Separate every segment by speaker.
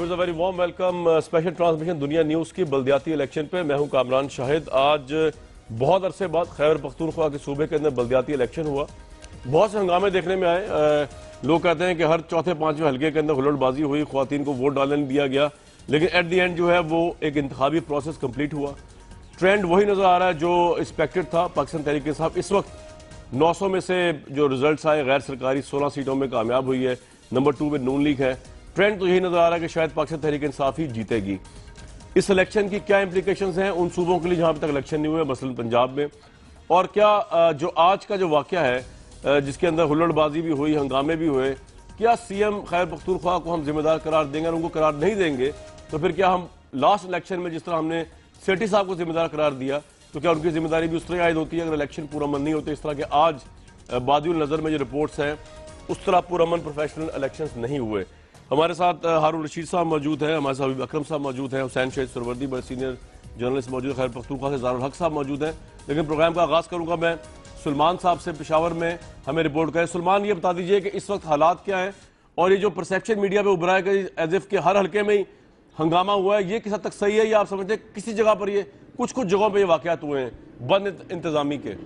Speaker 1: Viewers, very warm welcome. Special transmission Dunya news की बल्दियाती election पे मैं हूं कामरान शाहिद। आज बहुत अरसे बाद खैबर पख्तूनख्वा के सूबे के अंदर बल्दियाती इलेक्शन हुआ। बहुत से हंगामे देखने में आए। लोग कहते हैं कि हर चौथे पांचवें हल्के के अंदर हुल्लड़बाजी हुई, ख्वातीन को वोट डालने नहीं दिया गया, लेकिन एट द एंड जो है वो एक इंतखाबी प्रोसेस कंप्लीट हुआ। ट्रेंड वही नजर आ रहा है जो एक्सपेक्टेड था। पाकिस्तान तहरीक इंसाफ इस वक्त 900 में से जो रिजल्ट्स आए गैर सरकारी 16 सीटों में कामयाब हुई है। नंबर 2 में नून लीग है। ट्रेंड तो यही नजर आ रहा है कि शायद पाकिस्तान तहरीक इंसाफ ही जीतेगी। इस इलेक्शन की क्या इंप्लीकेशंस हैं उन सूबों के लिए जहां तक इलेक्शन नहीं हुए, मसलन पंजाब में, और क्या जो आज का जो वाकया है जिसके अंदर हुल्लड़बाजी भी हुई, हंगामे भी हुए, क्या सीएम खैबर पख्तूनख्वा को हम जिम्मेदार करार देंगे? और उनको करार नहीं देंगे तो फिर क्या हम लास्ट इलेक्शन में जिस तरह हमने सेठी साहब को जिम्मेदार करार दिया तो क्या उनकी जिम्मेदारी भी उस तरह आयद होती है अगर इलेक्शन पुरअमन नहीं होते? इस तरह के आज बादिउल नजर में जो रिपोर्ट्स हैं उस तरह पुरअमन प्रोफेशनल इलेक्शंस नहीं हुए। हमारे साथ हारून रशीद साहब मौजूद हैं, हमारे साथ अकरम साहब मौजूद हैं, हुसैन शहीद सरवर्दी बड़े सीनियर जर्नलिस्ट मौजूद है, खैबर पख्तूनख्वा से ज़ारुल हक साहब मौजूद हैं। लेकिन प्रोग्राम का आगाज़ करूंगा मैं सुलेमान साहब से, पेशावर में हमें रिपोर्ट करें। सुलेमान, ये बता दीजिए कि इस वक्त हालात क्या हैं और ये जो परसेप्शन मीडिया पे उभरा है कि एज इफ के हर हल्के में ही हंगामा हुआ है, ये किस हद तक सही है या आप समझते हैं किसी जगह पर ये कुछ जगहों पर ये वाकयात हुए हैं बंद इंतजामी के?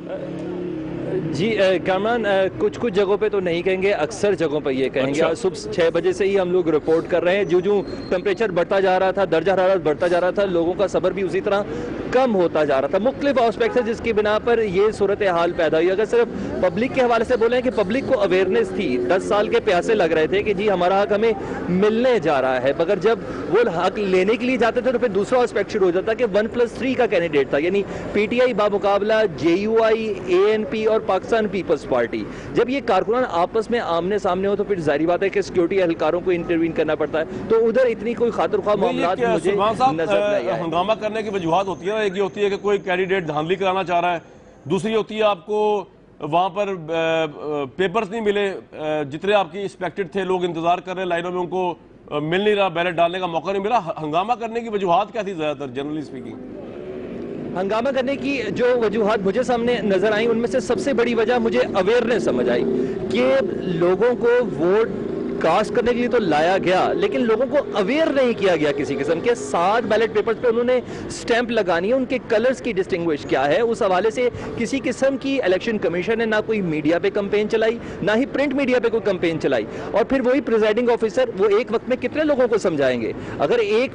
Speaker 2: जी कामरान, कुछ जगहों पे तो नहीं कहेंगे, अक्सर जगहों पे ये कहेंगे।
Speaker 1: अच्छा।
Speaker 2: सुबह 6 बजे से ही हम लोग रिपोर्ट कर रहे हैं। जो टेम्परेचर बढ़ता जा रहा था, दर्जा हरारत बढ़ता जा रहा था, लोगों का सब्र भी उसी तरह कम होता जा रहा था। मुख्तलिफ एस्पेक्ट्स है जिसकी बिना पर ये सूरत हाल पैदा हुई। अगर सिर्फ पब्लिक के हवाले से बोलें कि पब्लिक को अवेयरनेस थी, 10 साल के प्यासे लग रहे थे कि जी हमारा हक हमें मिलने जा रहा है, मगर जब वो हक लेने के लिए जाते थे तो फिर दूसरा एस्पेक्ट शुरू हो जाता कि 1+3 का कैंडिडेट था, यानी पीटीआई बामुकाबला JUI, ANP और पाकिस्तान पीपल्स पार्टी। जब ये कारकुनान आपस में आमने सामने हो तो फिर जाहिर बात है कि सिक्योरिटी एहलकारों को इंटरवीन करना पड़ता है। तो उधर इतनी कोई खातिर ख्वाह मामलात मुझे नजर नहीं आए।
Speaker 1: हंगामा करने की वजूहत होती है, एक ये होती है कि कोई कैंडिडेट धांधली कराना चाह रहा है, दूसरी होती है आपको वहां पर पेपर्स नहीं मिले जितने आपकी एक्सपेक्टेड थे, लोग इंतजार कर रहे हैं लाइनों में, उनको मिल नहीं रहा, बैलेट डालने का मौका नहीं मिला। हंगामा करने की वजूहत क्या थी ज्यादातर जनरली स्पीकिंग?
Speaker 2: हंगामा करने की जो वजूहत मुझे सामने नजर आई उनमें से सबसे बड़ी वजह मुझे अवेयरनेस समझ आई कि लोगों को वोट कास्ट करने के लिए तो लाया गया लेकिन लोगों को अवेयर नहीं किया गया किसी किस्म के। 7 बैलेट पेपर्स पे उन्होंने स्टैंप लगानी है, उनके कलर्स की डिस्टिंग्विश क्या है, उस हवाले से किसी किस्म की इलेक्शन कमीशन ने ना कोई मीडिया पे कंपेन चलाई, ना ही प्रिंट मीडिया पे कोई कंपेन चलाई। और फिर वही प्रिजाइडिंग ऑफिसर वो एक वक्त में कितने लोगों को समझाएंगे? अगर एक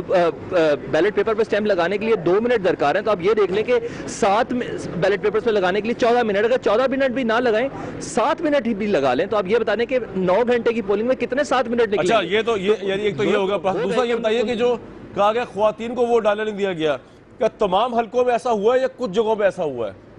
Speaker 2: बैलेट पेपर पर स्टैंप लगाने के लिए 2 मिनट दरकार है तो आप ये देख लें कि 7 बैलेट पेपर्स पर लगाने के लिए 14 मिनट, अगर 14 मिनट भी ना लगाएं 7 मिनट ही भी लगा लें तो आप ये बताने कि 9 घंटे की पोलिंग में कितने 7 मिनट निकले?
Speaker 1: अच्छा, ये तो यानी एक तो ये होगा। दूसरा ये बताइए कि जो कहा गया ख्वातीन को वोट डालने नहीं दिया गया, क्या तमाम हल्कों में ऐसा हुआ है या कुछ जगहों पे ऐसा हुआ है?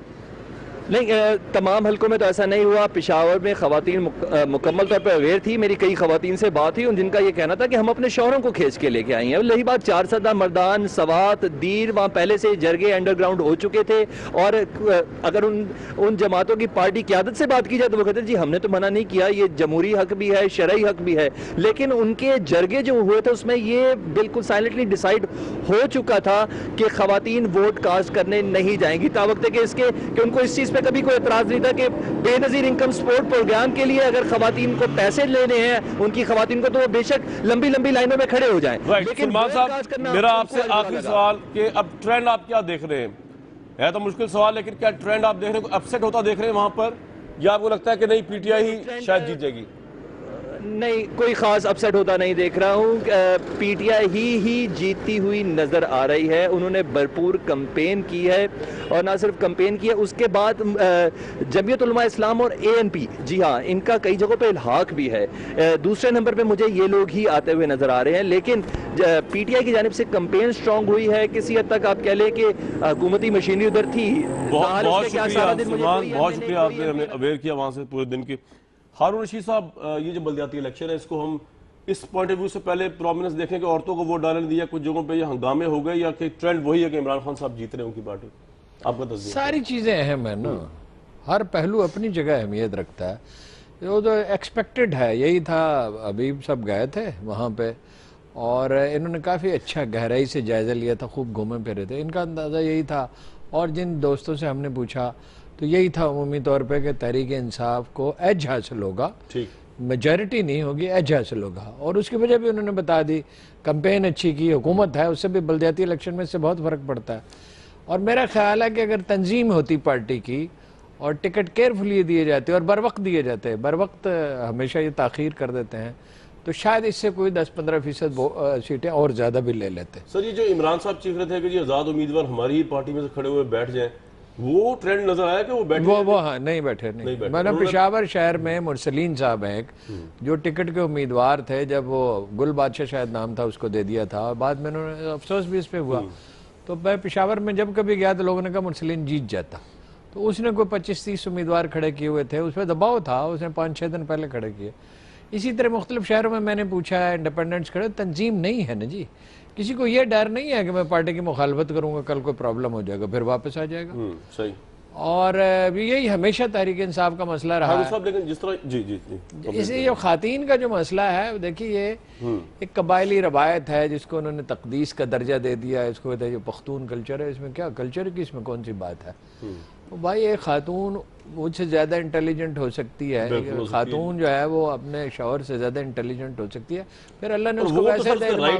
Speaker 2: नहीं, तमाम हल्कों में तो ऐसा नहीं हुआ। पेशावर में खवातीन मुकम्मल तौर पर अवेयर थी। मेरी कई खवातीन से बात हुई जिनका ये कहना था कि हम अपने शौहरों को खींच के लेके आई हैं। रही बात 4 सदा, मर्दान, सवात, दीर, वहाँ पहले से जरगे अंडरग्राउंड हो चुके थे। और अगर उन जमातों की पार्टी क़यादत से बात की जाए तो वो कहते जी हमने तो मना नहीं किया, ये जमहूरी हक भी है, शरई हक भी है। लेकिन उनके जरगे जो हुए थे उसमें ये बिल्कुल साइलेंटली डिसाइड हो चुका था कि खवातीन वोट कास्ट करने नहीं जाएंगी। तावक्त के इसके कि उनको इस चीज़ पे कभी कोई एतराज नहीं था कि बेनजीर इनकम सपोर्ट प्रोग्राम के लिए अगर खवातीन को पैसे लेने हैं उनकी खवातीन को तो वो बेशक लंबी लंबी लाइनों में खड़े हो जाएं।
Speaker 1: लेकिन मेरा आपसे आखिरी सवाल कि अब ट्रेंड आप क्या देख रहे हैं? है तो मुश्किल सवाल, लेकिन क्या ट्रेंड आप देख रहे हैं, अपसेट होता देख रहे हैं वहां पर, या आपको लगता है कि नहीं पीटीआई ही शायद जीत जाएगी?
Speaker 2: नहीं, कोई खास अपसेट होता नहीं देख रहा हूँ। पीटीआई ही जीतती हुई नजर आ रही है। उन्होंने भरपूर कंपेन की है और ना सिर्फ कंपेन की है, उसके बाद जमीयत उलमा इस्लाम और ANP, जी हाँ, इनका कई जगहों पे इल्हाक भी है। दूसरे नंबर पे मुझे ये लोग ही आते हुए नजर आ रहे हैं। लेकिन पीटीआई की जानिब से कंपेन स्ट्रांग हुई है। किसी हद तक आप कह लें कि हुकूमती मशीनरी उधर थी।
Speaker 1: बहुत शुक्रिया, आपने हमें अवेयर किया वहां से पूरे दिन की। हारून रशीद साहब, ये जो बल्दियाती इलेक्शन है इसको हम इस पॉइंट ऑफ व्यू से पहले प्रोमिनेंस देखें कि औरतों को वोट डालने दिया, कुछ जगहों पे ये हंगामे हो गए, या कि ट्रेंड वही है कि इमरान खान साहब जीत रहे हैं उनकी पार्टी? आपका तस्वीर
Speaker 3: सारी चीज़ें अहम है ना, हर पहलू अपनी जगह अहमियत रखता है। वो तो एक्सपेक्टेड है, यही था। अभी सब गए थे वहाँ पे और इन्होंने काफ़ी अच्छा गहराई से जायज़ा लिया था, खूब घूमे फिरे थे। इनका अंदाज़ा यही था और जिन दोस्तों से हमने पूछा तो यही था उमूमी तौर पे कि तहरीक इंसाफ को एज हासिल होगा, मेजॉरिटी नहीं होगी, एज हासिल होगा। और उसकी वजह भी उन्होंने बता दी, कैंपेन अच्छी की, हुकूमत है, उससे भी बल्दियाती इलेक्शन में से बहुत फ़र्क पड़ता है। और मेरा ख्याल है कि अगर तंजीम होती पार्टी की और टिकट केयरफुली दिए जाते और बर वक्त दिए जाते, बर वक्त हमेशा ये ताख़ीर कर देते हैं, तो शायद इससे कोई 10-15% सीटें और ज़्यादा भी ले लेते।
Speaker 1: सर, ये जो इमरान साहब चीख रहे थे कि जी आज़ाद उम्मीदवार हमारी ही पार्टी में से खड़े हुए बैठ जाएं, वो ट्रेंड नजर आया कि वो बैठे?
Speaker 3: वो हाँ, नहीं बैठे, नहीं
Speaker 1: बैठे।
Speaker 3: मैंने पेशावर शहर में मुरसलीन साहब हैं एक, जो टिकट के उम्मीदवार थे, जब वो गुल बादशाह शायद नाम था, उसको दे दिया था, और बाद में उन्होंने अफसोस भी इस पे हुआ। तो मैं पेशावर में जब कभी गया तो लोगों ने कहा मुरसलीन जीत जाता, तो उसने कोई 25-30 उम्मीदवार खड़े किए हुए थे, उस पर दबाव था, उसने 5-6 दिन पहले खड़े किए। इसी तरह मुख्तलिफ शहरों में मैंने पूछा है, इंडिपेंडेंट्स खड़े, तंजीम नहीं है ना जी, किसी को ये डर नहीं है कि मैं पार्टी की मुखालफत करूंगा कल कोई प्रॉब्लम हो जाएगा फिर वापस आ जाएगा।
Speaker 1: सही।
Speaker 3: और यही हमेशा तहरीक इंसाफ का मसला रहा है।
Speaker 1: लेकिन जिस तरह जी जी जी
Speaker 3: इसे जो खातीन का जो मसला है, देखिए ये एक कबायली रवायत है जिसको उन्होंने तकदीस का दर्जा दे दिया, इसको कहते हैं जो पख्तून कल्चर है, इसमें क्या कल्चर की, इसमें कौन सी बात है। तो भाई एक खातून मुझसे ज़्यादा इंटेलिजेंट हो सकती है, खातून जो है वो अपने शौहर से ज़्यादा इंटेलिजेंट हो सकती है, फिर अल्लाह ने उसको वैसे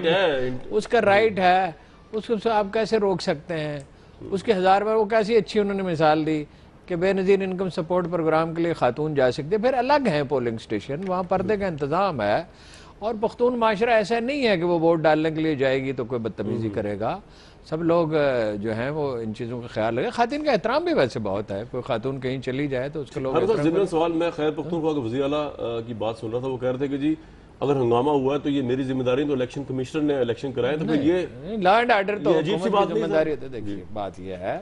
Speaker 3: उसका राइट है, उसको आप कैसे रोक सकते हैं। उसके 1000 बार वो कैसी अच्छी उन्होंने मिसाल दी कि बेनज़ीर इनकम सपोर्ट प्रोग्राम के लिए खातून जा सकती है, फिर अलग है पोलिंग स्टेशन, वहाँ पर्दे का इंतज़ाम है। और पख्तून माशरा ऐसा नहीं है कि वो वोट डालने के लिए जाएगी तो कोई बदतमीज़ी करेगा। सब लोग जो हैं वो इन चीज़ों का ख्याल रखें। खातून का एहतराम भी वैसे बहुत है, कोई खातून कहीं चली जाए तो उसके लोग
Speaker 1: सवाल। मैं खैर पख्तूनख्वा के वज़ीर आला की बात सुन रहा था, वो कह रहे थे कि जी अगर हंगामा हुआ है तो ये मेरी जिम्मेदारी, तो इलेक्शन कमिश्नर ने इलेक्शन कराया, तो फिर ये
Speaker 3: लॉ एंड ऑर्डर तो
Speaker 1: अजीब सी बात
Speaker 3: जिम्मेदारी है। देखिए बात यह है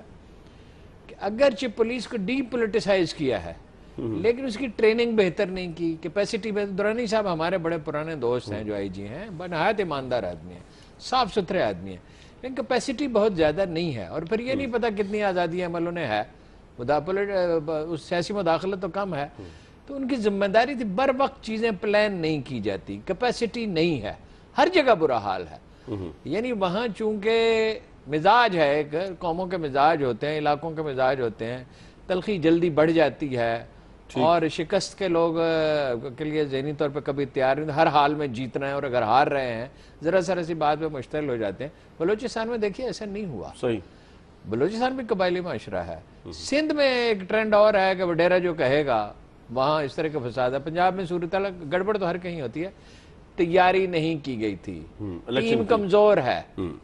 Speaker 3: कि अगरचे पुलिस को डीपोलिटिसाइज किया है, लेकिन उसकी ट्रेनिंग बेहतर नहीं की, कैपेसिटी बेहतर। दुरानी साहब हमारे बड़े पुराने दोस्त हैं जो आईजी हैं, नहायत ईमानदार आदमी हैं, साफ सुथरे आदमी हैं, लेकिन कैपेसिटी बहुत ज़्यादा नहीं है। और फिर ये नहीं पता कितनी आज़ादी अमल उन्हें है, उस सियासी मुदाखलत तो कम है। तो उनकी जिम्मेदारी थी, बर वक्त चीज़ें प्लान नहीं की जाती, कैपेसिटी नहीं है, हर जगह बुरा हाल है। यानी वहाँ चूंकि मिजाज है, एक कौमों के मिजाज होते हैं, इलाकों के मिजाज होते हैं, तलखी जल्दी बढ़ जाती है और शिकस्त के लोग के लिए ज़हनी तौर पर कभी तैयार नहीं, हर हाल में जीतना है, और अगर हार रहे हैं ज़रा सा सी बात पे मुश्तिल हो जाते हैं। बलूचिस्तान में देखिए ऐसा नहीं हुआ।
Speaker 1: सही।
Speaker 3: बलूचिस्तान भी कबायली माशरा है। सिंध में एक ट्रेंड और है कि वडेरा जो कहेगा वहाँ इस तरह का फसाद है। पंजाब में सूरत गड़बड़ तो हर कहीं होती है, तैयारी नहीं की गई थी, टीम कमजोर है,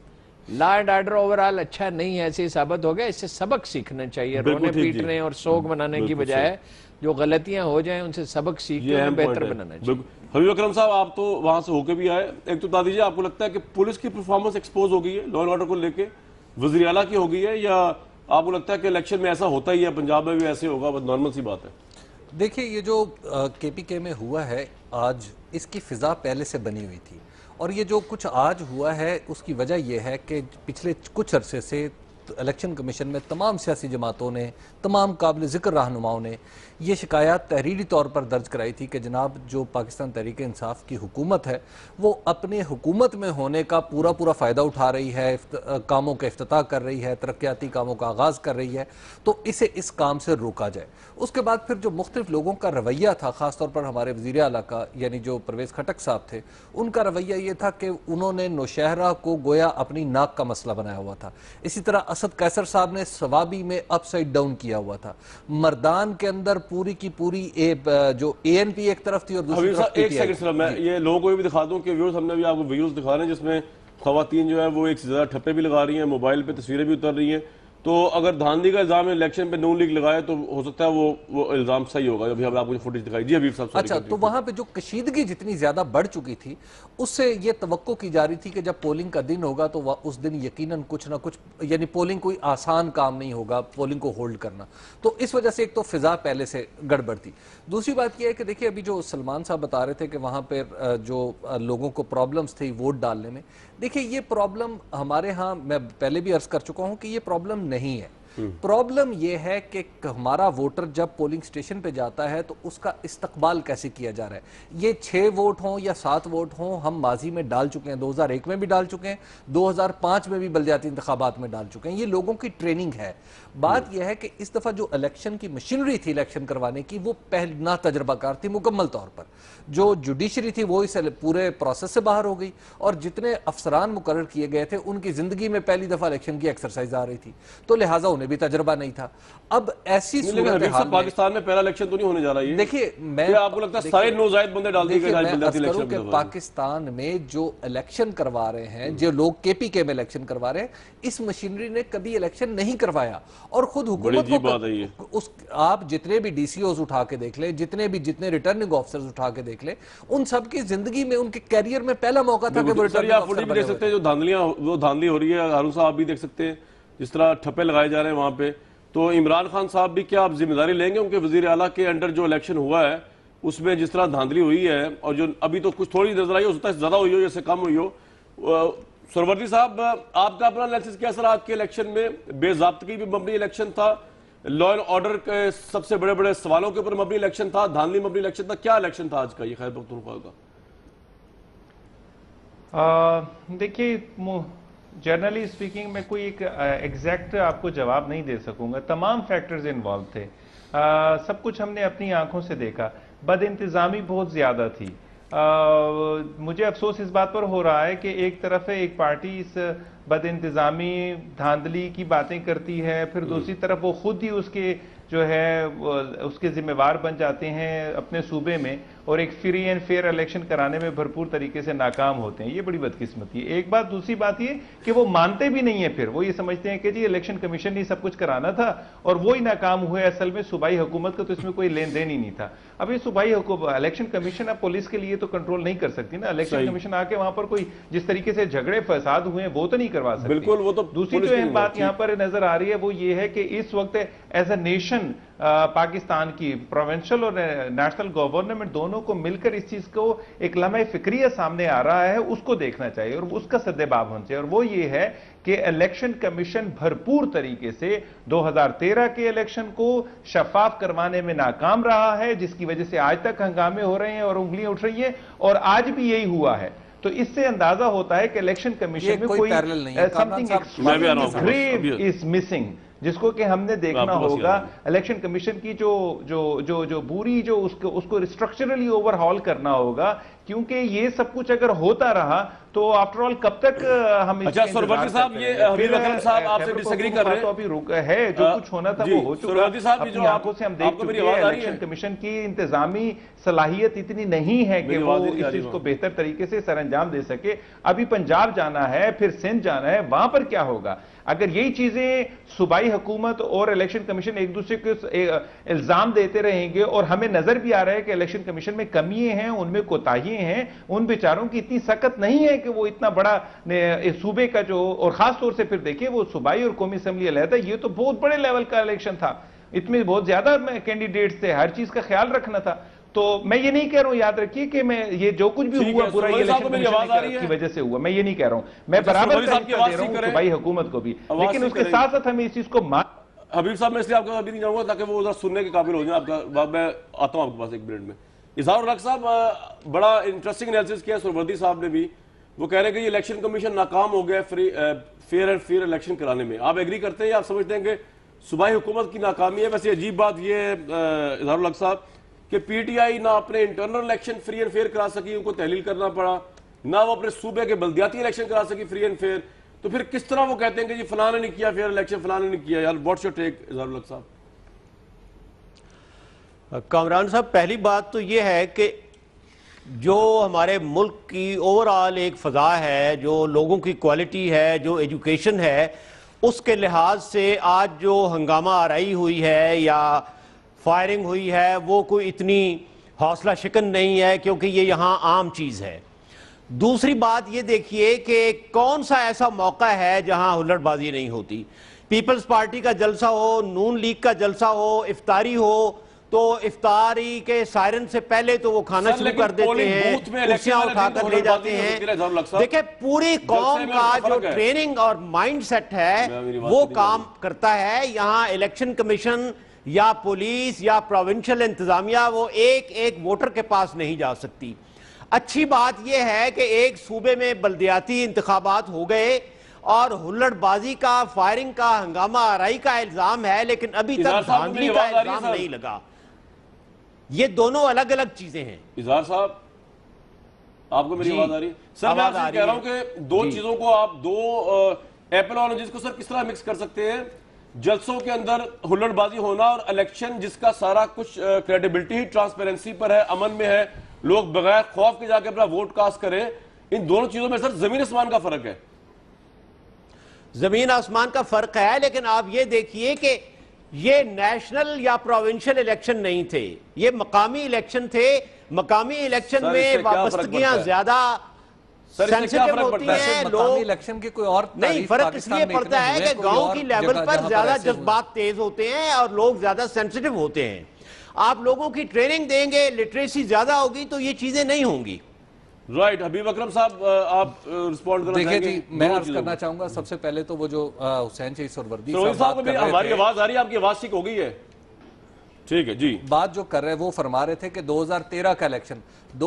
Speaker 3: लॉ एंड ऑर्डर ओवरऑल अच्छा नहीं है, ऐसे साबित हो गया। इससे सबक सीखना चाहिए, रोने पीटने और शोक मनाने की बजाय जो गलतियां हो जाएं उनसे सबक सीख के बेहतर बनाना चाहिए।
Speaker 1: हबीब अकरम साहब, आप तो वहां से होके भी आए, एक तो बता दीजिए, आपको लगता है कि पुलिस की परफॉर्मेंस एक्सपोज हो गई है लॉ एंड ऑर्डर को लेके, वज़ीर आला की हो गई है, या आपको लगता है कि इलेक्शन में ऐसा होता ही है, पंजाब में भी ऐसे होगा, बस नॉर्मल सी बात है?
Speaker 4: देखिए, ये जो केपीके में हुआ है आज, इसकी फिजा पहले से बनी हुई थी, और ये जो कुछ आज हुआ है उसकी वजह यह है कि पिछले कुछ अरसे से इलेक्शन कमीशन में तमाम सियासी जमातों ने, तमाम काबिल ज़िक्र रहनुमाओं ने ये शिकायत तहरीरी तौर पर दर्ज कराई थी कि जनाब जो पाकिस्तान तहरीक इंसाफ की हुकूमत है वो अपने हुकूमत में होने का पूरा पूरा फ़ायदा उठा रही है, कामों का इफ्तिताह कर रही है, तरक्याती कामों का आगाज़ कर रही है, तो इसे इस काम से रोका जाए। उसके बाद फिर जो मुख्तलिफ लोगों का रवैया था, ख़ासतौर पर हमारे वज़ीर आला का, यानी जो परवेज़ खटक साहब थे, उनका रवैया ये था कि उन्होंने नौशहरा को गोया अपनी नाक का मसला बनाया हुआ था। इसी तरह असद कैसर साहब ने सवाबी में अपसाइड डाउन किया हुआ था। मर्दान के अंदर पूरी की पूरी जो एएनपी एक तरफ थी और दूसरी तरफ
Speaker 1: एक सेकंड, मैं ये लोगों को भी दिखा दूं कि व्यूअर्स, हमने भी आपको वीडियोस दिखा रहे हैं जिसमें खवातीन जो है वो एक से ज्यादा ठप्पे भी लगा रही हैं, मोबाइल पे तस्वीरें भी उतर रही हैं। तो अगर धांधली का इल्जाम इलेक्शन पे नून लीग लगाए तो हो सकता है वो इल्जाम सही होगा। अभी हम आपको फुटेज दिखाई। जी हबीब साहब।
Speaker 4: अच्छा, तो वहां पे जो कशीदगी जितनी ज्यादा बढ़ चुकी थी, उससे ये तवक्को की जा रही थी कि जब पोलिंग का दिन होगा तो उस दिन यकीनन कुछ ना कुछ, यानी पोलिंग कोई आसान काम नहीं होगा, पोलिंग को होल्ड करना। तो इस वजह से एक तो फिजा पहले से गड़बड़ थी। दूसरी बात यह है कि देखिए, अभी जो सलमान साहब बता रहे थे कि वहां पर जो लोगों को प्रॉब्लम्स थी वोट डालने में, देखिए ये प्रॉब्लम हमारे यहाँ, मैं पहले भी अर्ज कर चुका हूं कि ये प्रॉब्लम नहीं है। प्रॉब्लम यह है कि हमारा वोटर जब पोलिंग स्टेशन पे जाता है तो उसका इस्तकबाल कैसे किया जा रहा है। ये 6 वोट हों या 7 वोट हों, हम माजी में डाल चुके हैं, 2001 में भी डाल चुके हैं, 2005 में भी बल्दियाती इंतखाबात में डाल चुके हैं। ये लोगों की ट्रेनिंग है। बात यह है कि इस दफा जो इलेक्शन की मशीनरी थी इलेक्शन करवाने की, वो पहले ना तजर्बाकार थी मुकम्मल तौर पर। जो जुडिशरी थी वो इस पूरे प्रोसेस से बाहर हो गई, और जितने अफसरान मुकर्रर किए गए थे उनकी जिंदगी में पहली दफा इलेक्शन की एक्सरसाइज आ रही थी, तो लिहाजा उन्हें भी तजर्बा नहीं था। अब ऐसी
Speaker 1: पाकिस्तान में पहला इलेक्शन तो नहीं होने जा रहा है।
Speaker 4: देखिए, मैं
Speaker 1: आपको लगता है सारे नौजायद बंदे डाल दिए
Speaker 4: गए पाकिस्तान में जो इलेक्शन करवा रहे हैं, जो लोग केपीके में इलेक्शन करवा रहे हैं, इस मशीनरी ने कभी इलेक्शन नहीं करवाया। और खुद हुकूमत को आप जितने भी डीसीओज उठा के देख ले, जितने रिटर्निंग ऑफिसर्स उठा के देख ले, उन सब की जिंदगी में, उनके कैरियर में पहला मौका था कि वो रिटर्निंग ऑफिसर बने।
Speaker 1: देख सकते हैं जो धांधली हो रही है, हारून साहब भी देख सकते हैं जिस तरह ठप्पे लगाए जा रहे हैं वहां पे। तो इमरान खान साहब भी क्या आप जिम्मेदारी लेंगे उनके वजीर आला के अंडर जो इलेक्शन हुआ है उसमें जिस तरह धांधली हुई है, और जो अभी तो कुछ थोड़ी नजर आई हो सकता है ज्यादा हुई हो या कम हुई हो। सरवर्दी साहब, आपका अपना एनालिसिस क्या सर? आज के इलेक्शन में बेज़ाब्तगी पे मबनी इलेक्शन था, लॉ एंड ऑर्डर के सबसे बड़े बड़े सवालों के ऊपर मबनी इलेक्शन था, धांधली मबनी इलेक्शन था, क्या इलेक्शन था आज का ये खैबर पख्तूनख्वा का?
Speaker 5: देखिए, जनरली स्पीकिंग मैं कोई एक एग्जैक्ट आपको जवाब नहीं दे सकूंगा। तमाम फैक्टर्स इन्वॉल्व थे। सब कुछ हमने अपनी आंखों से देखा। बदइंतजामी बहुत ज्यादा थी। मुझे अफसोस इस बात पर हो रहा है कि एक तरफ है, एक पार्टी इस बदइंतजामी धांधली की बातें करती है, फिर दूसरी तरफ वो खुद ही उसके जो है उसके जिम्मेवार बन जाते हैं अपने सूबे में, और एक फ्री एंड फेयर इलेक्शन कराने में भरपूर तरीके से नाकाम होते हैं। ये बड़ी बदकिस्मती है। एक बात। दूसरी बात ये कि वो मानते भी नहीं है, फिर वो ये समझते हैं कि जी इलेक्शन कमीशन ने सब कुछ कराना था और वो ही नाकाम हुए। असल में सूबाई हुकूमत का तो इसमें कोई लेन देन ही नहीं था। अब ये सूबाई इलेक्शन कमीशन अब पुलिस के लिए तो कंट्रोल नहीं कर सकती ना। इलेक्शन कमीशन आके वहां पर कोई जिस तरीके से झगड़े फसाद हुए हैं वो तो नहीं करवा सकती।
Speaker 1: बिल्कुल, वो तो
Speaker 5: दूसरी जो अहम बात यहाँ पर नजर आ रही है वो ये है कि इस वक्त एज अ नेशन पाकिस्तान की प्रोविंशियल और नेशनल गवर्नमेंट दोनों को मिलकर इस चीज को एक लम्हे फिक्रिया सामने आ रहा है, उसको देखना चाहिए और उसका सद्देबाब होना चाहिए। और वो ये है कि इलेक्शन कमीशन भरपूर तरीके से 2013 के इलेक्शन को शफाफ करवाने में नाकाम रहा है, जिसकी वजह से आज तक हंगामे हो रहे हैं और उंगलियां उठ रही हैं, और आज भी यही हुआ है। तो इससे अंदाजा होता है कि इलेक्शन कमीशन में कोई समथिंग ग्रेव इज मिसिंग, जिसको कि हमने देखना होगा। इलेक्शन कमीशन की जो बुरी जो उसको स्ट्रक्चरली ओवरहॉल करना होगा, क्योंकि ये सब कुछ अगर होता रहा तो आफ्टर ऑल कब तक हम
Speaker 1: अच्छा सरवर्दी साहब, ये हबीब अकरम साहब आपसे डिसएग्री कर रहे हैं।
Speaker 5: तो अभी रुक है, जो कुछ होना था वो हो चुका। अपनी आंखों से हम देख चुके हैं इलेक्शन कमीशन की इंतजामी सलाहियत इतनी नहीं है कि वो इस चीज को बेहतर तरीके से सरअंजाम दे सके। अभी पंजाब जाना है, फिर सिंध जाना है, वहां पर क्या होगा? अगर यही चीजें सूबाई हुकूमत और इलेक्शन कमीशन एक दूसरे को इल्जाम देते रहेंगे, और हमें नजर भी आ रहा है कि इलेक्शन कमीशन में कमियां हैं, उनमें कोताहियां हैं, उन बेचारों की इतनी सख्त नहीं है कि वो इतना बड़ा सूबे का जो, और खास तौर से फिर देखिए वो सूबाई और कौमी असेंबली अलहदा, ये तो बहुत बड़े लेवल का इलेक्शन था, इसमें बहुत ज्यादा कैंडिडेट्स थे, हर चीज का ख्याल रखना था। तो मैं ये नहीं कह रहा हूं, याद रखिए कि मैं ये जो कुछ भी हुआ पूरा इलेक्शन कमीशन की वजह से हुआ, मैं ये नहीं कह रहा हूं। मैं बराबर दे रहा हूं सूबाई हुकूमत को भी, लेकिन उसके साथ साथ हमें इस चीज को
Speaker 1: हबीब साहब, मैं इसलिए आपका अभी नहीं जाऊंगा ताकि वो सुनने के काबिल हो जाए आपका। मैं आता हूं आपके पास एक मिनट में। इजहारुल हक साहब, बड़ा इंटरेस्टिंग एनालिसिस किया सुरवर्दी साहब ने भी। वो कह रहे हैं कि ये इलेक्शन कमीशन नाकाम हो गया फेयर एंड फेयर इलेक्शन कराने में। आप एग्री करते हैं या आप समझते हैं कि सूबाई हुकूमत की नाकामी है? वैसे अजीब बात यह है इजहारुल हक साहब कि पीटीआई ना अपने internal election free and fair करा सकी, उनको तहलील करना पड़ा, ना वो अपने सूबे के बल्दियाती इलेक्शन करा सकी फ्री एंड फेयर। तो फिर किस तरह वो कहते हैं कि जी फलां ने नहीं किया फेयर इलेक्शन, फलां ने नहीं किया? यार व्हाट्स योर टेक इजहारुल हक साहब?
Speaker 6: कामरान साहब, पहली बात तो ये है कि जो हमारे मुल्क की ओवरऑल एक फ़ज़ा है, जो लोगों की क्वालिटी है, जो एजुकेशन है, उसके लिहाज से आज जो हंगामा आराई हुई है या फायरिंग हुई है वो कोई इतनी हौसला शिकन नहीं है, क्योंकि ये यहाँ आम चीज़ है। दूसरी बात ये देखिए कि कौन सा ऐसा मौका है जहाँ हुल्लड़बाजी नहीं होती। पीपल्स पार्टी का जलसा हो, नून लीग का जलसा हो, इफ्तारी हो, तो इफ्तारी के सायरन से पहले तो वो खाना
Speaker 1: सर,
Speaker 6: शुरू
Speaker 1: लेकिन
Speaker 6: कर देते
Speaker 1: पोलिंग
Speaker 6: हैं,
Speaker 1: बूथ में इलेक्शन
Speaker 6: कुर्सियां
Speaker 1: वाले दिन
Speaker 6: उठाकर
Speaker 1: तो
Speaker 6: ले जाते
Speaker 1: होने
Speaker 6: हैं।
Speaker 1: वाली है।
Speaker 6: देखिए पूरी कौम
Speaker 1: में
Speaker 6: का
Speaker 1: फर्क
Speaker 6: जो
Speaker 1: है।
Speaker 6: ट्रेनिंग और माइंडसेट
Speaker 1: मेरी
Speaker 6: है
Speaker 1: बात
Speaker 6: वो
Speaker 1: नहीं
Speaker 6: काम करता है। यहाँ इलेक्शन कमीशन या पुलिस या प्रोविंशियल इंतजामिया वो एक एक वोटर के पास नहीं जा सकती। अच्छी बात यह है कि एक सूबे में बल्दियाती इंतखाबात हो गए और हुल्लड़बाजी का, फायरिंग का, हंगामा आराई का इल्जाम है, लेकिन अभी
Speaker 1: इजहार
Speaker 6: तक
Speaker 1: साहब,
Speaker 6: धांधली
Speaker 1: मेरी
Speaker 6: का
Speaker 1: आवाज आ रही है
Speaker 6: इल्जाम
Speaker 1: सर?
Speaker 6: नहीं लगा। ये दोनों अलग अलग चीजें हैं।
Speaker 1: इजहार साहब, आपको मेरी
Speaker 6: जी,
Speaker 1: आवाज आ रही है? सर, मैं
Speaker 6: आवाज आ
Speaker 1: आपसे
Speaker 6: रही
Speaker 1: कह रहा
Speaker 6: है।
Speaker 1: हूं कि दो चीजों को आप, दो एप्पल ऑरेंजेस को सर किस तरह मिक्स कर सकते हैं? जलसों के अंदर हुल्लड़बाजी होना और इलेक्शन जिसका सारा कुछ क्रेडिबिलिटी ही ट्रांसपेरेंसी पर है, अमन में है, लोग बगैर खौफ के जाके अपना वोट कास्ट करें, इन दोनों चीजों में सर जमीन आसमान का फर्क है।
Speaker 6: जमीन आसमान का फर्क है, लेकिन आप ये देखिए कि ये नेशनल या प्रोविंशियल इलेक्शन नहीं थे, ये मकामी इलेक्शन थे। मकामी इलेक्शन
Speaker 1: सर,
Speaker 6: में
Speaker 1: इससे क्या फर्क
Speaker 6: वाबस्तगियां
Speaker 1: पड़ता है?
Speaker 6: ज्यादा
Speaker 1: सर, इससे क्या
Speaker 6: सेंसिटिव
Speaker 1: फर्क
Speaker 6: होती
Speaker 1: पड़ता है?
Speaker 6: हैं।
Speaker 4: मकामी
Speaker 6: लोग
Speaker 4: इलेक्शन की कोई और
Speaker 6: नहीं,
Speaker 4: तारीफ
Speaker 6: फर्क
Speaker 4: पाकिस्तान
Speaker 6: इसलिए
Speaker 4: में
Speaker 6: पड़ता
Speaker 4: इतने
Speaker 6: है
Speaker 4: हुए,
Speaker 6: कि
Speaker 4: कोई
Speaker 6: गांव
Speaker 4: और
Speaker 6: की लेवल
Speaker 4: जगह
Speaker 6: पर
Speaker 4: जहां
Speaker 6: ज्यादा
Speaker 4: ऐसे हुए।
Speaker 6: जज्बात तेज होते हैं और लोग ज्यादा सेंसिटिव होते हैं। आप लोगों की ट्रेनिंग देंगे, लिटरेसी ज्यादा होगी तो ये चीजें नहीं होंगी।
Speaker 1: राइट, हबीब अकरम साहब, आप रिस्पॉन्ड करना
Speaker 4: देखिए
Speaker 1: चाहेंगे?
Speaker 4: जी, मैं
Speaker 1: दोनों
Speaker 4: अर्ज
Speaker 1: चीजों
Speaker 4: करना
Speaker 1: को।
Speaker 4: चाहूंगा सबसे पहले तो वो जो हुसैन शहीद सरवर्दी
Speaker 1: तो साहब को
Speaker 4: बात कर रहे
Speaker 1: हमारी
Speaker 4: थे,
Speaker 1: आवाज आ रही है? आपकी आवाज ठीक हो गई है? ठीक है जी।
Speaker 4: बात जो कर रहे हैं वो फरमा रहे थे कि 2013 का इलेक्शन,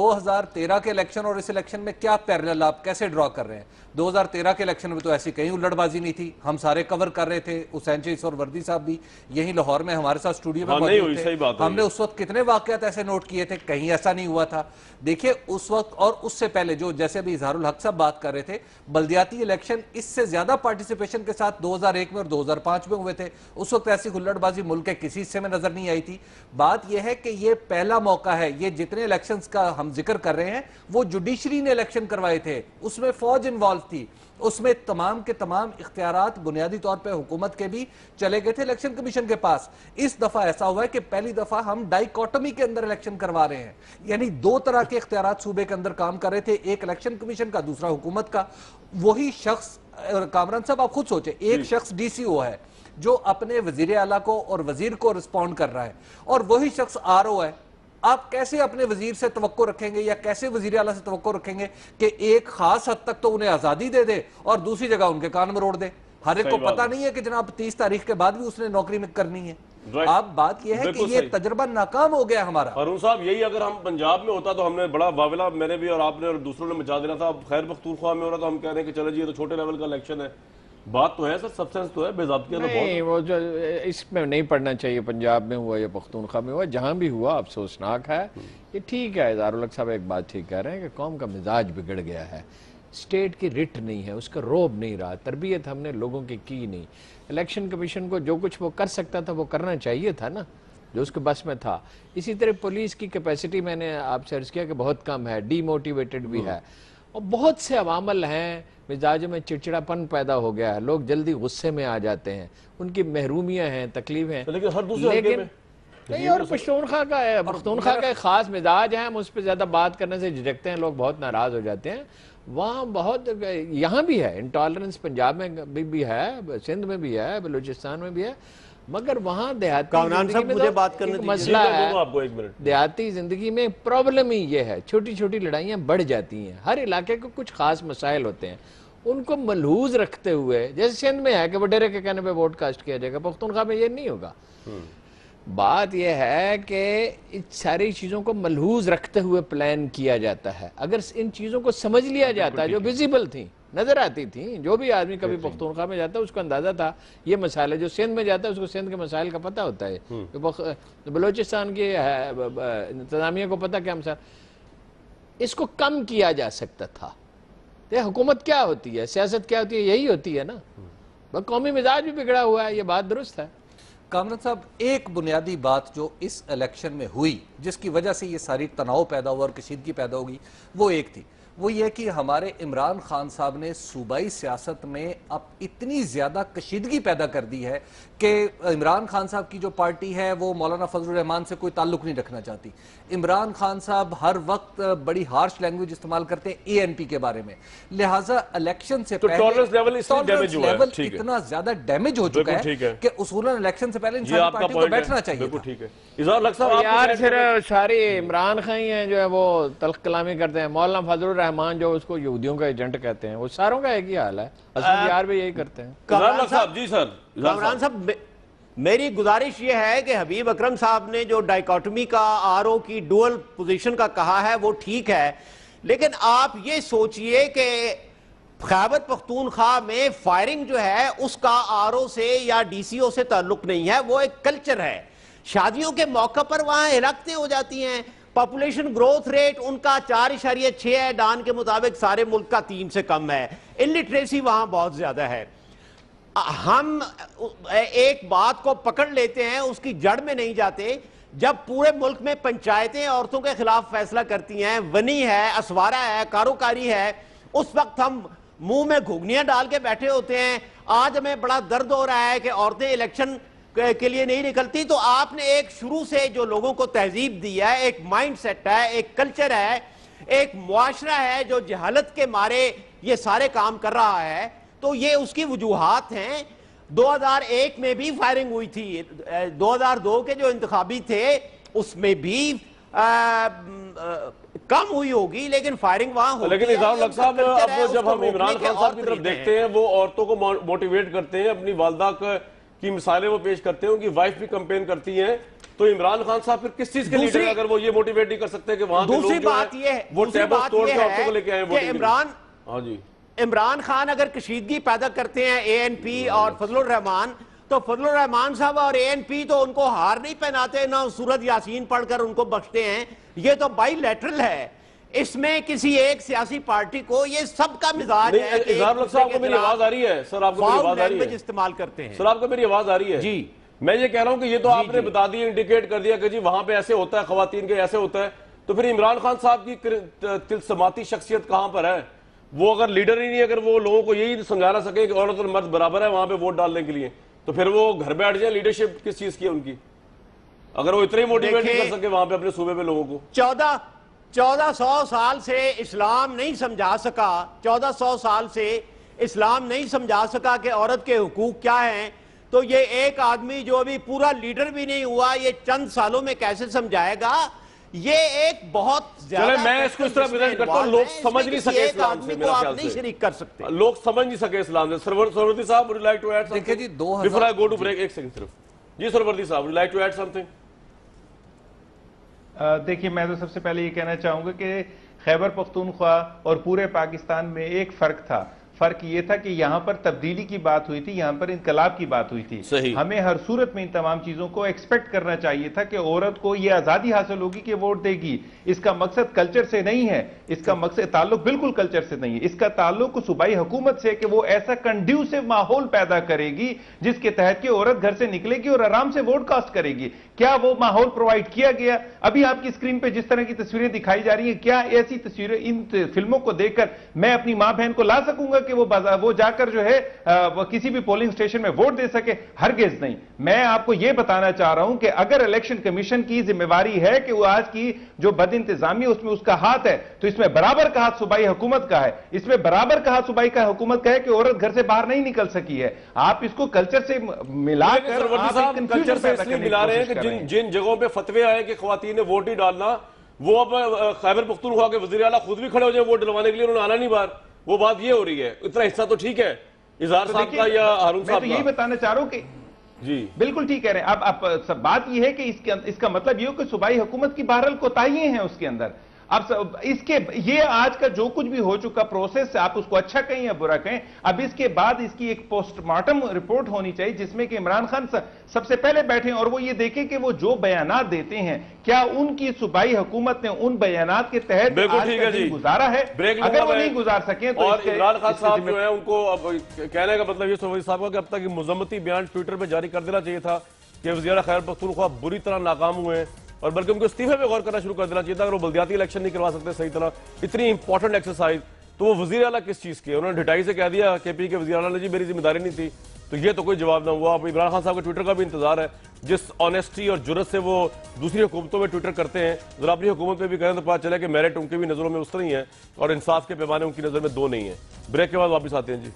Speaker 4: 2013 के इलेक्शन और इस इलेक्शन में क्या पैरेलल आप कैसे ड्रॉ कर रहे हैं? 2013 के इलेक्शन में तो ऐसी कहीं उल्लड़बाजी नहीं थी, हम सारे कवर कर रहे थे। हुसैन शहीद सरवर्दी साहब भी यहीं लाहौर में हमारे साथ स्टूडियो में
Speaker 1: हाँ, नहीं
Speaker 4: मौजूद
Speaker 1: हुई, सही बात
Speaker 4: थे।
Speaker 1: है।
Speaker 4: हमने उस वक्त कितने वाकयात ऐसे नोट किए थे, कहीं ऐसा नहीं हुआ था। देखिए उस वक्त और उससे पहले जो, जैसे अभी इजहारुल हक साहब बात कर रहे थे, बल्दियाती इलेक्शन इससे ज्यादा पार्टिसिपेशन के साथ 2001 में और 2005 में हुए थे। उस वक्त ऐसी हुल्लड़बाजी मुल्क के किसी हिस्से में नजर नहीं आई थी। बात यह है कि ये पहला मौका है, ये जितने इलेक्शंस का हम जिक्र कर रहे हैं वो जुडिशरी ने इलेक्शन करवाए थे, उसमें फौज इन्वॉल्व थी, उसमें तमाम के तमाम इख्तियारात बुनियादी तौर पे हुकूमत के भी चले गए थे इलेक्शन कमीशन के पास। इस दफा ऐसा हुआ है कि पहली दफा हम डाइकोटमी के अंदर इलेक्शन करवा रहे हैं, यानी दो तरह के इख्तियारात सूबे के अंदर काम कर रहे थे, एक इलेक्शन कमीशन का, दूसरा हुकूमत का। वही शख्स, कामरान साहब आप खुद सोचे, एक शख्स डीसीओ है जो अपने वजीर आला को और वजीर को रिस्पॉन्ड कर रहा है, और वही शख्स आरओ है। आप कैसे अपने वजीर से तवक्को रखेंगे या कैसे वजीर आला से तवक्को रखेंगे कि एक खास हद तक तो उन्हें आजादी दे दे और दूसरी जगह उनके कान में रोड़ दे? हर एक को पता नहीं है कि जनाब 30 तारीख के बाद भी उसने नौकरी में करनी है। अब बात यह है कि ये तजर्बा नाकाम हो गया हमारा।
Speaker 1: अरुण साहब, यही अगर हम पंजाब में होता तो हमने बड़ा वाविला, मैंने भी और आपने और दूसरों ने मचा देना था। अब खैर पख्तूनख्वा में हो रहा तो हम कह रहे हैं कि चलो जी ये तो छोटे लेवल का इलेक्शन है। बात तो है सर, सब्सटेंस तो है, बेज़ाब्तियां तो बहुत
Speaker 3: नहीं, वो जो इसमें नहीं पढ़ना चाहिए, पंजाब में हुआ या पख्तूनख्वा में हुआ, जहाँ भी हुआ अफसोसनाक है। ये ठीक है, इजहारुल हक साहब एक बात ठीक कह रहे हैं कि कौम का मिजाज बिगड़ गया है, स्टेट की रिट नहीं है, उसका रोब नहीं रहा, तरबियत हमने लोगों की नहीं। इलेक्शन कमीशन को जो कुछ वो कर सकता था वो करना चाहिए था ना, जो उसके बस में था। इसी तरह पुलिस की कैपेसिटी मैंने आपसे अर्ज किया कि बहुत कम है, डीमोटिवेटेड भी है, और बहुत से अवामल हैं, मिजाज में चिड़चिड़ापन पैदा हो गया है, लोग जल्दी गुस्से में आ जाते हैं, उनकी महरूमियाँ हैं, तकलीफ हैं।
Speaker 1: लेकिन हर दूसरे हल्के में
Speaker 3: नहीं, और पश्तूनख्वा का है, पख्तूनख्वा का एक खास मिजाज है, हम उस पर ज़्यादा बात करने से झिझकते हैं, लोग बहुत नाराज़ हो जाते हैं। वहाँ बहुत, यहाँ भी है इंटॉलरेंस, पंजाब में भी है, सिंध में भी है, बलूचिस्तान में भी है, मगर वहाँ देहाती जिंदगी में
Speaker 6: मुझे बात करने
Speaker 3: एक
Speaker 6: दीजिए।
Speaker 3: मसला है।
Speaker 1: आपको एक मिनट,
Speaker 3: देहाती जिंदगी में प्रॉब्लम ही ये है, छोटी छोटी लड़ाइयाँ बढ़ जाती हैं। हर इलाके को कुछ खास मसाइल होते हैं, उनको मलहूज रखते हुए, जैसे सिंध में है कि वडेरे के कहने पे वोट कास्ट किया जाएगा, पख्तूनख्वा में ये नहीं होगा। बात यह है कि इन सारी चीज़ों को मलहूज रखते हुए प्लान किया जाता है। अगर इन चीज़ों को समझ लिया जाता, जो विजिबल थी, नजर आती थी, जो भी आदमी कभी पख्तूनख्वा में जाता है उसको अंदाजा था ये मसाले, जो सिंध में जाता है उसको सिंध के मसाइल का पता होता है, जो बलूचिस्तान की इंतजामिया को पता क्या मसाल, इसको कम किया जा सकता था। तो हुकूमत क्या होती है, सियासत क्या होती है, यही होती है ना। कौमी मिजाज भी बिगड़ा हुआ है, ये बात दुरुस्त है।
Speaker 4: कामरान साहब, एक बुनियादी बात जो इस इलेक्शन में हुई जिसकी वजह से ये सारी तनाव पैदा हुआ और कशीदगी पैदा होगी, वो एक थी, वो ये कि हमारे इमरान खान साहब ने सूबाई सियासत में अब इतनी ज्यादा कशीदगी पैदा कर दी है कि इमरान खान साहब की जो पार्टी है वो मौलाना फजलुर रहमान से कोई ताल्लुक नहीं रखना चाहती। इमरान खान साहब हर वक्त बड़ी हार्श लैंग्वेज इस्तेमाल करते हैं एएनपी के बारे में, लिहाजा इलेक्शन से पहले
Speaker 1: टॉलरेंस लेवल इसलिए डैमेज हुआ है, ठीक है।
Speaker 4: इतना ज्यादा डैमेज हो चुका है कि उसूलन इलेक्शन से पहले इन सारी पार्टियों को बैठना चाहिए।
Speaker 1: बिल्कुल ठीक है। इज़हार लग साहब
Speaker 3: यार फिर सारी इमरान खान ही हैं जो है वो तल्ख कलामी करते हैं। मौलाना फजलुर रहमान जो उसको यहूदियों का एजेंट कहते हैं, वो सारों का एक ही हाल है। असद यार भी यही करते हैं।
Speaker 1: इज़हार लग साहब जी सर,
Speaker 6: कामरान साहब मेरी गुजारिश ये है कि हबीब अकरम साहब ने जो डाइकोटमी का आरओ की डुअल पोजीशन का कहा है वो ठीक है, लेकिन आप ये सोचिए कि खैबर पख्तूनख्वा में फायरिंग जो है उसका आरओ से या डीसीओ से ताल्लुक नहीं है, वो एक कल्चर है। शादियों के मौके पर वहां हिलाकतें हो जाती हैं। पॉपुलेशन ग्रोथ रेट उनका 4.6 है, डान के मुताबिक सारे मुल्क का 3 से कम है। इलिटरेसी वहां बहुत ज्यादा है। हम एक बात को पकड़ लेते हैं, उसकी जड़ में नहीं जाते। जब पूरे मुल्क में पंचायतें औरतों के खिलाफ फैसला करती हैं, वनी है, असवारा है, कारोकारी है, उस वक्त हम मुंह में घुगनियां डाल के बैठे होते हैं। आज हमें बड़ा दर्द हो रहा है कि औरतें इलेक्शन के लिए नहीं निकलती। तो आपने एक शुरू से जो लोगों को तहजीब दी है, एक माइंड सेट है, एक कल्चर है, एक मुआशरा है जो जहालत के मारे ये सारे काम कर रहा है, तो ये उसकी वजूहात हैं। 2001 में भी फायरिंग हुई थी, 2002 के जो इंतखाबी थे उसमें भी कम हुई होगी, लेकिन फायरिंग वहां होती है।
Speaker 1: लेकिन इज़हार लग साहब अब जब हम इमरान खान साहब की तरफ देखते हैं, वो औरतों को मोटिवेट करते हैं, अपनी वालदा की मिसालें वो पेश करते हैं, उनकी वाइफ भी कंपेन करती हैं, तो इमरान खान साहब फिर किस चीज के लीडर अगर वो ये मोटिवेट नहीं कर सकते कि वहां
Speaker 6: दूसरी बात ये है,
Speaker 1: वो टेबल तोड़ के औरतों को लेके आए
Speaker 6: इमरान,
Speaker 1: हाँ जी,
Speaker 6: इमरान खान अगर कशीदगी पैदा करते हैं एएनपी और फजलुर रहमान, तो फजलुर रहमान साहब और एएनपी तो उनको हार नहीं पहनाते, ना सूरत यासीन पढ़कर उनको बख्शते हैं। ये तो बाईलैटरल है, इसमें किसी एक सियासी पार्टी को ये सबका मिजाज है।
Speaker 1: इज़हार लग साहब को मेरी आवाज आ रही है सर? आपको मेरी आवाज आ रही है?
Speaker 6: इस्तेमाल करते हैं
Speaker 1: सर, आपको मेरी आवाज आ रही है
Speaker 6: जी?
Speaker 1: मैं ये कह रहा हूं कि ये तो आपने बता दिया, इंडिकेट कर दिया कि जी वहां पे ऐसे होता है, खवातीन के ऐसे होता है, तो फिर इमरान खान साहब की तिलस्माती शख्सियत कहां पर है? वो अगर लीडर ही नहीं, अगर वो लोगों को यही समझा ना सके कि औरत और मर्द बराबर है वहां पे वोट डालने के लिए, तो फिर वो घर बैठ जाए। लीडरशिप किस चीज की है उनकी, अगर वो इतने ही मोटिवेट नहीं कर सके वहां पे अपने सूबे में लोगों को?
Speaker 6: 1400 साल से इस्लाम नहीं समझा सका, 1400 साल से इस्लाम नहीं समझा सका कि औरत के हुकूक क्या हैं, तो ये एक आदमी जो अभी पूरा लीडर भी नहीं हुआ, ये चंद सालों में कैसे समझाएगा? ये एक बहुत
Speaker 1: चले मैं इसको इस तरह प्रेजेंट करता हूं, लोग समझ नहीं सके इस्लाम से, मेरा ख्याल
Speaker 6: नहीं शरीक कर सकते,
Speaker 1: लोग समझ नहीं सके इस्लाम से। सरवर्दी साहब, would you like to add something?
Speaker 4: देखिए जी,
Speaker 1: before I go to break, एक सेकंड सिर्फ जी। सरवर्दी साहब, would you like to add something?
Speaker 5: देखिए, मैं तो सबसे पहले ये कहना चाहूंगा कि खैबर पख्तूनख्वा और पूरे पाकिस्तान में एक फर्क था। फर्क ये था कि यहां पर तब्दीली की बात हुई थी, यहां पर इनकलाब की बात हुई थी।
Speaker 1: सही।
Speaker 5: हमें हर सूरत में इन तमाम चीजों को एक्सपेक्ट करना चाहिए था कि औरत को यह आजादी हासिल होगी कि वोट देगी। इसका मकसद कल्चर से नहीं है, इसका मकसद ताल्लुक बिल्कुल कल्चर से नहीं है, इसका ताल्लुक सूबाई हुकूमत से कि वो ऐसा कंड्यूसिव माहौल पैदा करेगी जिसके तहत कि औरत घर से निकलेगी और आराम से वोट कास्ट करेगी। क्या वो माहौल प्रोवाइड किया गया? अभी आपकी स्क्रीन पे जिस तरह की तस्वीरें दिखाई जा रही हैं, क्या ऐसी तस्वीरें इन फिल्मों को देखकर मैं अपनी मां बहन को ला सकूंगा कि वो जाकर जो है वो किसी भी पोलिंग स्टेशन में वोट दे सके? हरगिज नहीं। मैं आपको यह बताना चाह रहा हूं कि अगर इलेक्शन कमीशन की जिम्मेवारी है कि वो आज की जो बद इंतजामी उसमें उसका हाथ है, तो इसमें बराबर का हाथ सूबाई हुकूमत का है, इसमें बराबर का हाथ सूबाई का हुकूमत का है कि औरत घर से बाहर नहीं निकल सकी है। आप इसको कल्चर से मिलाकर
Speaker 1: कल्चर से इसलिए मिला रहे हैं कि जिन जगहों पे फतवे आए कि खवातीन ने वोट ही डालना, वो अब खैबर पख्तूनख्वा के वज़ीर आला खुद भी खड़े हो जाए वोट डलवाने के लिए, उन्होंने आना नहीं बाहर। वो बात ये हो रही है। इतना हिस्सा तो ठीक है इज़हार साहब का या हारून साहब का।
Speaker 5: मैं तो यही बताना चाह रहा हूं कि
Speaker 1: जी
Speaker 5: बिल्कुल ठीक कह रहे हैं। अब सब बात यह है कि इसका मतलब ये हो कि सूबाई हुकूमत की बहरहाल कोताहियां हैं उसके अंदर। अब इसके ये आज का जो कुछ भी हो चुका प्रोसेस, आप उसको अच्छा कहें या बुरा कहें, अब इसके बाद इसकी एक पोस्टमार्टम रिपोर्ट होनी चाहिए जिसमें कि इमरान खान सबसे पहले बैठे और वो ये देखें कि वो जो बयानात देते हैं क्या उनकी सूबाई हुकूमत ने उन बयानात के तहत गुजारा है। अगर वो नहीं गुजार सके तो
Speaker 1: और इमरान खान साहब जो है उनको अब कहने का मतलब ये सरवरी साहब का कि अब तक मुजम्मती बयान ट्विटर पर जारी कर देना चाहिए था कि वज़ीर खैबर पख्तूनख्वा बुरी तरह नाकाम हुए हैं, और बल्कि उनको इस्तीफे पे गौर करना शुरू कर देना चाहिए था। अगर वो बल्दियाती इलेक्शन नहीं करवा सकते सही तरह, इतनी इंपॉर्टेंट एक्सरसाइज, तो वो वजीर आला किस चीज़ के? उन्होंने ढिठाई से कह दिया केपी के वजीर आला ने, जी मेरी जिम्मेदारी नहीं थी, तो ये तो कोई जवाब ना हुआ। अब इमरान खान साहब के ट्विटर का भी इंतजार है, जिस ऑनेस्टी और जुर्रत से वो दूसरी हुकूमतों में ट्विटर करते हैं, जरा अपनी हुकूमत में भी करें तो पता चले कि मेरिट उनकी भी नज़रों में उस तरह ही है और इंसाफ के पैमाने उनकी नज़र में दो नहीं है। ब्रेक के बाद वापस आते हैं जी।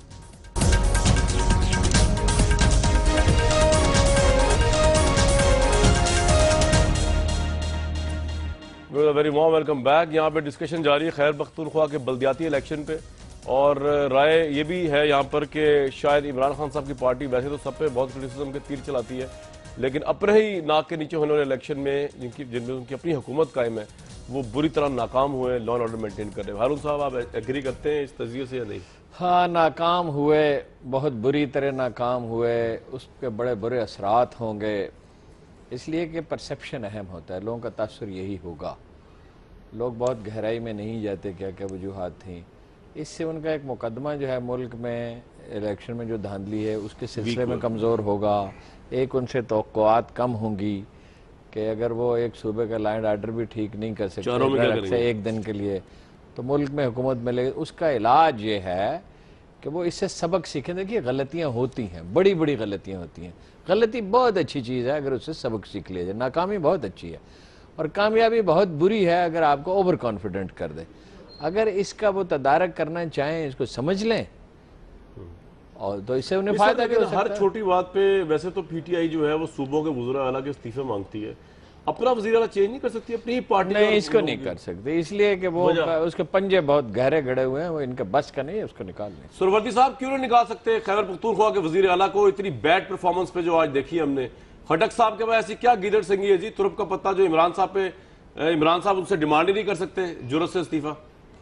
Speaker 1: Very warm welcome back. यहाँ पे डिस्कशन जारी है खैबर पख्तूनख्वा के बल्दियाती इलेक्शन पे, और राय ये भी है यहाँ पर कि शायद इमरान खान साहब की पार्टी वैसे तो सब पे बहुत क्रिटिसिज्म के तीर चलाती है, लेकिन अपने ही नाक के नीचे होने वाले इलेक्शन में जिनमें उनकी अपनी हुकूमत कायम है, वो बुरी तरह नाकाम हुए लॉ एंड ऑर्डर मेंटेन कर रहे हैं। हारून साहब, आप एग्री करते हैं इस तजिए से या नहीं?
Speaker 3: हाँ, नाकाम हुए, बहुत बुरी तरह नाकाम हुए, उसके बड़े बुरे असरात होंगे, इसलिए कि परसेप्शन अहम होता है, लोगों का तासुर यही होगा। लोग बहुत गहराई में नहीं जाते क्या क्या वजूहात थी। इससे उनका एक मुकदमा जो है मुल्क में इलेक्शन में जो धांधली है उसके सिलसिले में कमज़ोर होगा। एक उनसे तवक्कुआत कम होंगी कि अगर वो एक सूबे का लैंड आर्डर भी ठीक नहीं कर सकते एक दिन के लिए, तो मुल्क में हुकूमत मिलेगी। उसका इलाज ये है कि वो इससे सबक सीखें। देखिए, गलतियाँ होती हैं, बड़ी बड़ी गलतियाँ होती हैं। गलती बहुत अच्छी चीज़ है अगर उससे सबक सीख लिया जाए। नाकामी बहुत अच्छी है और कामयाबी बहुत बुरी है अगर आपको ओवर कॉन्फिडेंट कर दे। अगर इसका वो तदारक करना चाहें, इसको समझ लें, और तो इससे उन्हें फायदा भी हो सकता है।
Speaker 1: हर छोटी बात पे वैसे तो पीटीआई जो है वो सूबों के वज़ीर आला के इस्तीफे मांगती है, अपना वज़ीर आला चेंज नहीं कर सकती अपनी ही पार्टी?
Speaker 3: नहीं, इसको नहीं कर सकते, इसलिए कि वो उसके पंजे बहुत गहरे गड़े हुए हैं, वो इनके बस का नहीं है, उसको निकाल लें।
Speaker 1: सुरवर्दी साहब, क्यों नहीं निकाल सकते खैबर पख्तूनख्वा के वज़ीर आला को? इतनी बैड परफॉर्मेंस पे जो आज देखी हमने, खटक साहब के बाद ऐसी क्या गीदड़ सिंगी है जी, तुरप का पत्ता, जो इमरान साहब उनसे डिमांड ही नहीं कर सकते जुर्रत से इस्तीफा?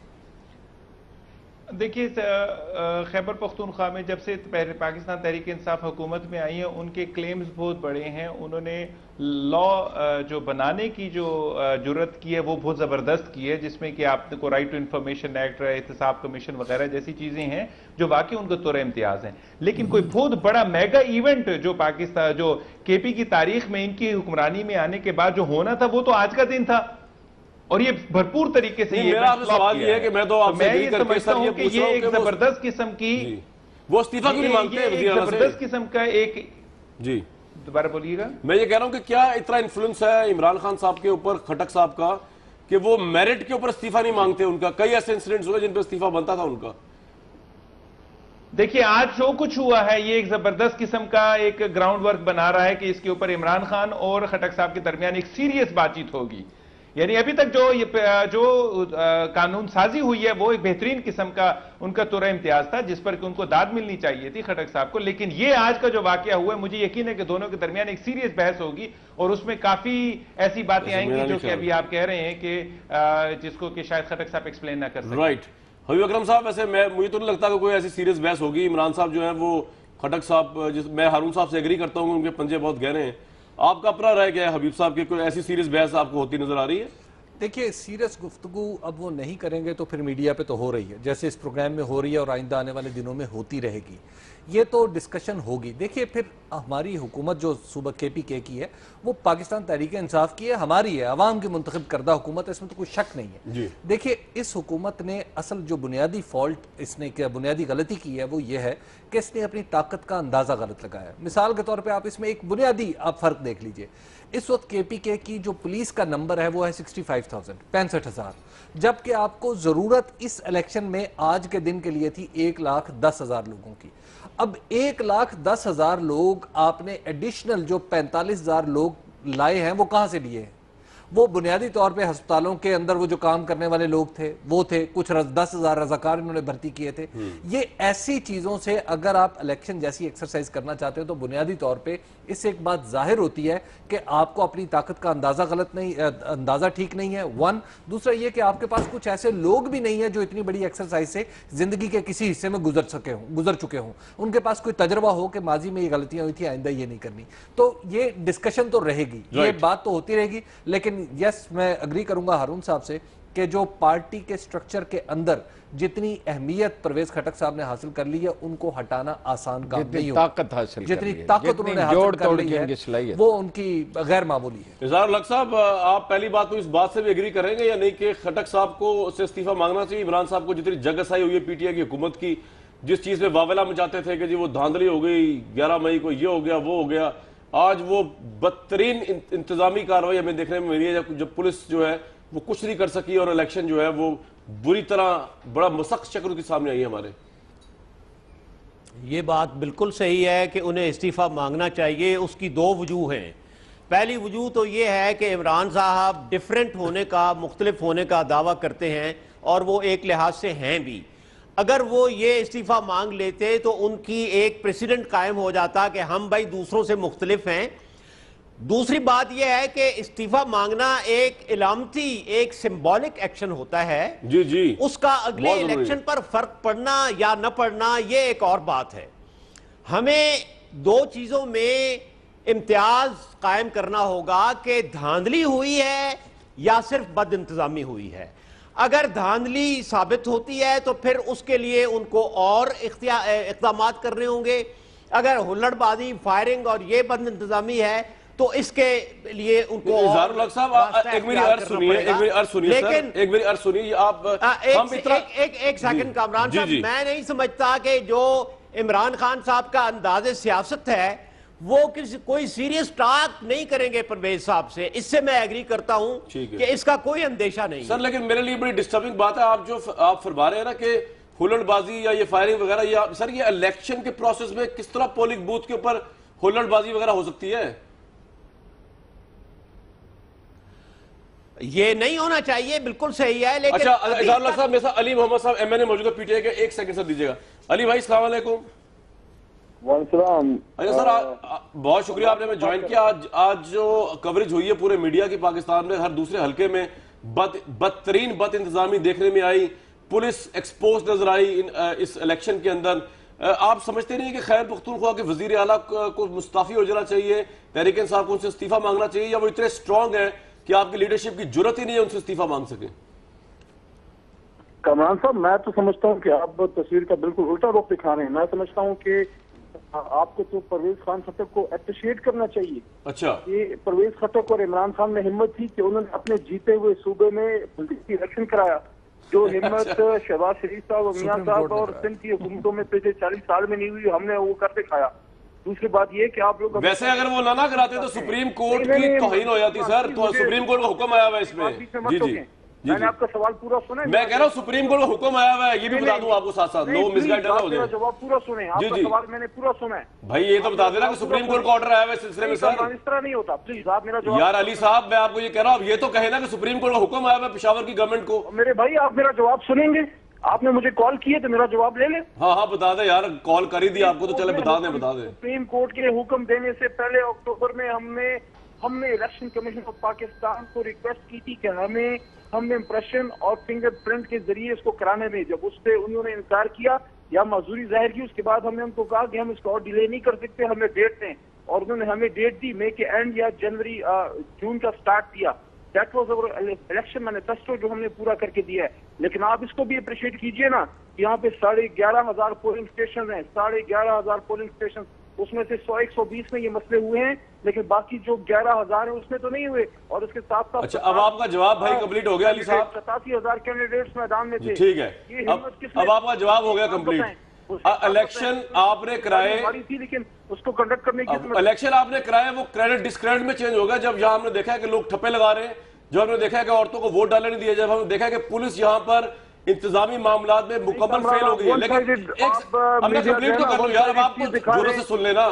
Speaker 5: देखिए, खैबर पख्तूनख्वा में जब से पाकिस्तान तहरीक इंसाफ हुकूमत में आई है, उनके क्लेम्स बहुत बड़े हैं। उन्होंने लॉ जो बनाने की जो जुर्रत की है वो बहुत ज़बरदस्त की है, जिसमें कि आपको राइट टू इंफॉर्मेशन एक्ट, एहतसाब कमीशन वगैरह जैसी चीज़ें हैं जो वाकई उनको तौर इम्तियाज़ हैं। लेकिन कोई बहुत बड़ा मेगा इवेंट जो पाकिस्तान, जो केपी की तारीख में इनकी हुक्मरानी में आने के बाद जो होना था, वो तो आज का दिन था, और ये भरपूर तरीके से।
Speaker 1: मेरा आपसे सवाल ये है कि मैं तो आपसे
Speaker 5: ये समझता हूं कि ये एक जबरदस्त किस्म की,
Speaker 1: वो इस्तीफा क्यों नहीं मांगते?
Speaker 5: जबरदस्त किस्म का एक, जी दोबारा बोलिएगा।
Speaker 1: मैं ये कह रहा हूं कि क्या इतना इन्फ्लुएंस है इमरान खान साहब के ऊपर, खटक साहब का, कि वो मेरिट के ऊपर इस्तीफा नहीं मांगते? उनका कई ऐसे इंसिडेंट्स हुए जिन पर इस्तीफा बनता था उनका।
Speaker 5: देखिए, आज जो कुछ हुआ है ये एक जबरदस्त किस्म का एक ग्राउंड वर्क बना रहा है कि इसके ऊपर इमरान खान और खटक साहब के दरमियान एक सीरियस बातचीत होगी। यानी अभी तक जो कानून साजी हुई है वो एक बेहतरीन किस्म का उनका तौर इम्तियाज था, जिस पर कि उनको दाद मिलनी चाहिए थी खटक साहब को। लेकिन ये आज का जो वाकया हुआ है, मुझे यकीन है कि दोनों के दरमियान एक सीरियस बहस होगी और उसमें काफी ऐसी बातें आएंगी जो कि अभी आप कह रहे हैं कि जिसको कि शायद खटक साहब एक्सप्लेन ना कर सके।
Speaker 1: राइट। हबीब अकरम साहब, वैसे मुझे तो नहीं लगता कि कोई ऐसी सीरियस बहस होगी। इमरान साहब जो है वो खटक साहब, मैं हारून साहब से एग्री करता हूँ, उनके पंजे बहुत गहरे हैं। आपका अपना राय क्या है हबीब साहब की? कोई ऐसी सीरियस बहस आपको होती नजर आ रही है?
Speaker 4: देखिए, सीरियस गुफ्तगू अब वो नहीं करेंगे तो फिर मीडिया पे तो हो रही है, जैसे इस प्रोग्राम में हो रही है और आइंदा आने वाले दिनों में होती रहेगी। ये तो डिस्कशन होगी। देखिए, फिर हमारी हुकूमत जो सूबा KPK की है वो पाकिस्तान तहरीक इंसाफ की है, हमारी है, अवाम की मुंतखब करदा हुकूमत है, इसमें तो कोई शक नहीं है। देखिए, इस हुकूमत ने असल जो बुनियादी फॉल्ट इसने क्या बुनियादी गलती की है वो ये है कि इसने अपनी ताकत का अंदाज़ा गलत लगाया। मिसाल के तौर पर आप इसमें एक बुनियादी आप फ़र्क देख लीजिए। इस वक्त KPK की जो पुलिस का नंबर है वो है 65,000, 65,000, जबकि आपको ज़रूरत इस इलेक्शन में आज के दिन के लिए थी 1,10,000 लोगों की। अब 1,10,000 लोग आपने एडिशनल जो 45,000 लोग लाए हैं वो कहां से लिए हैं? वो बुनियादी तौर पे अस्पतालों के अंदर वो जो काम करने वाले लोग थे वो थे, कुछ 10,000 रजाकार इन्होंने भर्ती किए थे। ये ऐसी चीजों से अगर आप इलेक्शन जैसी एक्सरसाइज करना चाहते हो तो बुनियादी तौर पे इससे एक बात जाहिर होती है कि आपको अपनी ताकत का अंदाजा अंदाजा ठीक नहीं है, वन। दूसरा ये कि आपके पास कुछ ऐसे लोग भी नहीं है जो इतनी बड़ी एक्सरसाइज से जिंदगी के किसी हिस्से में गुजर चुके हों, उनके पास कोई तजर्बा हो कि माजी में ये गलतियां हुई थी, आइंदा ये नहीं करनी। तो ये डिस्कशन तो रहेगी, ये बात तो होती रहेगी। लेकिन यस, मैं अग्री करूंगा हारून साहब से कि जो पार्टी के स्ट्रक्चर के अंदर जितनी अहमियत परवेज खटक साहब ने हासिल कर ली है उनको हटाना आसान काम नहीं होगा।
Speaker 3: ताकत हासिल
Speaker 4: जितनी
Speaker 3: कर ली है,
Speaker 4: ताकत
Speaker 3: जितनी
Speaker 4: उन्होंने हासिल
Speaker 3: जोड़
Speaker 4: कर
Speaker 3: तोड़
Speaker 4: ली
Speaker 3: की
Speaker 4: है
Speaker 3: उनकी सलाहियत,
Speaker 4: वो उनकी गैर मामूली है।
Speaker 1: इज़हार लक साहब, आप पहली बात तो इस बात से भी एग्री करेंगे या नहीं कि खटक साहब को से इस्तीफा मांगना चाहिए? इमरान साहब को जितनी जगसाई हुई है पीटीआई की हुकूमत की, जिस चीज में वावेला मचाते थे कि जी वो धांधली हो गई, 11 मई को ये हो गया वो हो गया, आज वो बदतरीन इंतजामी कार्रवाई हमें देखने में मिली है जब पुलिस जो है वो कुछ नहीं कर सकी और इलेक्शन जो है वो बुरी तरह बड़ा मसख्त शक्ल के सामने आई है हमारे।
Speaker 6: ये बात बिल्कुल सही है कि उन्हें इस्तीफा मांगना चाहिए। उसकी दो वजूह हैं। पहली वजूह तो ये है कि इमरान साहब डिफरेंट होने का, मुख्तलिफ होने का दावा करते हैं और वो एक लिहाज से हैं भी। अगर वो ये इस्तीफा मांग लेते तो उनकी एक प्रेसिडेंट कायम हो जाता कि हम भाई दूसरों से मुख्तलिफ हैं। दूसरी बात यह है कि इस्तीफा मांगना एक इलामती, एक सिंबॉलिक एक्शन होता है
Speaker 1: जी जी,
Speaker 6: उसका अगले इलेक्शन पर फर्क पड़ना या न पड़ना ये एक और बात है। हमें दो चीजों में इम्तियाज कायम करना होगा कि धांधली हुई है या सिर्फ बद इंतजामी हुई है। अगर धांधली साबित होती है तो फिर उसके लिए उनको और इक़दाम करने होंगे। अगर हुल्लड़बाजी, फायरिंग और ये बद इंतजामी है तो इसके लिए उनको
Speaker 1: इज़हारुल हक साहब एक मेरी अर्ज सुनिए, एक मेरी अर्ज सुनिए,
Speaker 6: लेकिन
Speaker 1: एक मेरी अर्ज सुनिए आप।
Speaker 6: एक सेकंड कामरान साहब, मैं नहीं समझता कि जो इमरान खान साहब का अंदाज़े सियासत है वो कोई सीरियस टॉक नहीं करेंगे परवेज साहब से। इससे मैं एग्री करता हूं कि इसका कोई अंदेशा नहीं
Speaker 1: सर। लेकिन मेरे लिए बड़ी डिस्टर्बिंग बात है आप फरमा रहे हैं ना कि हुल्लड़बाजी या ये फायरिंग वगैरह, या सर ये इलेक्शन के प्रोसेस में किस तरह पोलिंग बूथ के ऊपर हुल्लड़बाजी वगैरह हो सकती है?
Speaker 6: ये नहीं होना चाहिए, बिल्कुल सही है। लेकिन
Speaker 1: अच्छा इज़हारुल हक साहब, मेरे साथ अली मोहम्मद साहब एमएनए मौजूद है पीटीआई के, एक सेकंड सर दीजिएगा। अली भाई अस्सलाम वालेकुम। अच्छा सर, बहुत शुक्रिया आपने हमें ज्वाइन किया। आज जो कवरेज हुई है पूरे मीडिया की पाकिस्तान में, हर दूसरे हल्के में बदतरीन बद इंतजामी देखने में आई, पुलिस एक्सपोज नजर आई इस इलेक्शन के अंदर। आप समझते नहीं कि खैर पख्तूनख्वा के वजीर आला को मुस्ताफी हो जाना चाहिए, तहरीक इंसाफ को उनसे इस्तीफा मांगना चाहिए, या वो इतने स्ट्रांग है कि आपकी लीडरशिप की जरूरत ही नहीं है उनसे इस्तीफा मांग सके?
Speaker 7: कमरान साहब, मैं तो समझता हूँ कि आप तस्वीर का बिल्कुल उल्टा रुख दिखा रहे हैं। मैं समझता हूँ कि आपको तो परवेज खान खटक को अप्रिशिएट करना चाहिए।
Speaker 1: अच्छा,
Speaker 7: ये परवेज खटक और इमरान खान में हिम्मत थी कि उन्होंने अपने जीते हुए सूबे में इलेक्शन कराया। जो हिम्मत शहबाज शरीफ साहब और मियां साहब और सिंध की हुकूमतों में पिछले 40 साल में नहीं हुई, हमने वो कर दिखाया। दूसरी बात ये कि आप लोग
Speaker 1: वैसे अगर वो ना कराते तो सुप्रीम कोर्ट की तौहीन हो जाती सर। तो सुप्रीम कोर्ट का हुक्म आया हुआ है इसमें। जी,
Speaker 7: मैंने आपका सवाल पूरा सुना है।
Speaker 1: मैं कह रहा हूँ सुप्रीम कोर्ट का हुक्म आया हुआ है, ये भी बता दूं आपको साथ साथ, लोग मिसगाइड ना हो जाए।
Speaker 7: जवाब पूरा सुने, आपका सवाल मैंने पूरा सुना है।
Speaker 1: भाई ये तो बता देना कि सुप्रीम कोर्ट का ऑर्डर आया हुआ है सिलसिले में सर।
Speaker 7: इस तरह नहीं होता, प्लीज आप मेरा जवाब।
Speaker 1: यार अली साहब, मैं आपको ये कह रहा हूँ, ये तो कहे ना कि सुप्रीम कोर्ट का हुक्म आया हुआ है पेशावर की गवर्नमेंट को।
Speaker 7: मेरे भाई आप मेरा जवाब सुनेंगे? आपने मुझे कॉल किए तो मेरा जवाब ले ले।
Speaker 1: हाँ बता दे यार, कॉल कर ही दी आपको तो चले बता दे।
Speaker 7: सुप्रीम कोर्ट के हुक्म देने से पहले अक्टूबर में हमने इलेक्शन कमीशन ऑफ पाकिस्तान को रिक्वेस्ट की थी कि हमने इंप्रेशन और फिंगरप्रिंट के जरिए इसको कराने में, जब उससे उन्होंने इनकार किया या माजूरी जाहिर की, उसके बाद हमने उनको कहा कि हम इसको और डिले नहीं कर सकते, हमें डेट दें, और उन्होंने हमें डेट दी, मई के एंड या जनवरी जून का स्टार्ट दिया। That was our election manifesto जो हमने पूरा करके दिया है। लेकिन आप इसको भी अप्रिशिएट कीजिए ना, यहाँ पे 11,500 पोलिंग स्टेशन हैं, 11,500 पोलिंग स्टेशन, उसमें से 100-120 में ये मसले हुए हैं, लेकिन बाकी जो 11,000 है उसमें तो नहीं हुए। और उसके साथ साथ
Speaker 1: अच्छा, अब आपका जवाब भाई कंप्लीट हो गया अली साहब।
Speaker 7: 87,000 कैंडिडेट्स मैदान में थे।
Speaker 1: ठीक है, अब आपका जवाब हो गया कंप्लीट। इलेक्शन आपने कराए
Speaker 7: थी, लेकिन उसको कंडक्ट करने की
Speaker 1: इलेक्शन आपने कराए, वो क्रेडिट डिस्क्रेडिट में चेंज होगा जब यहाँ हमने देखा है कि लोग ठप्पे लगा रहे हैं, जब हमने देखा है कि औरतों को वोट डालने नहीं दिया, जब हमने देखा है कि पुलिस यहाँ पर इंतजामी मामलात में मुकम्मल फेल हो गई है। लेकिन हमने कंप्लीट तो कर लो यार, अब आपको जुर्रत से सुन लेना।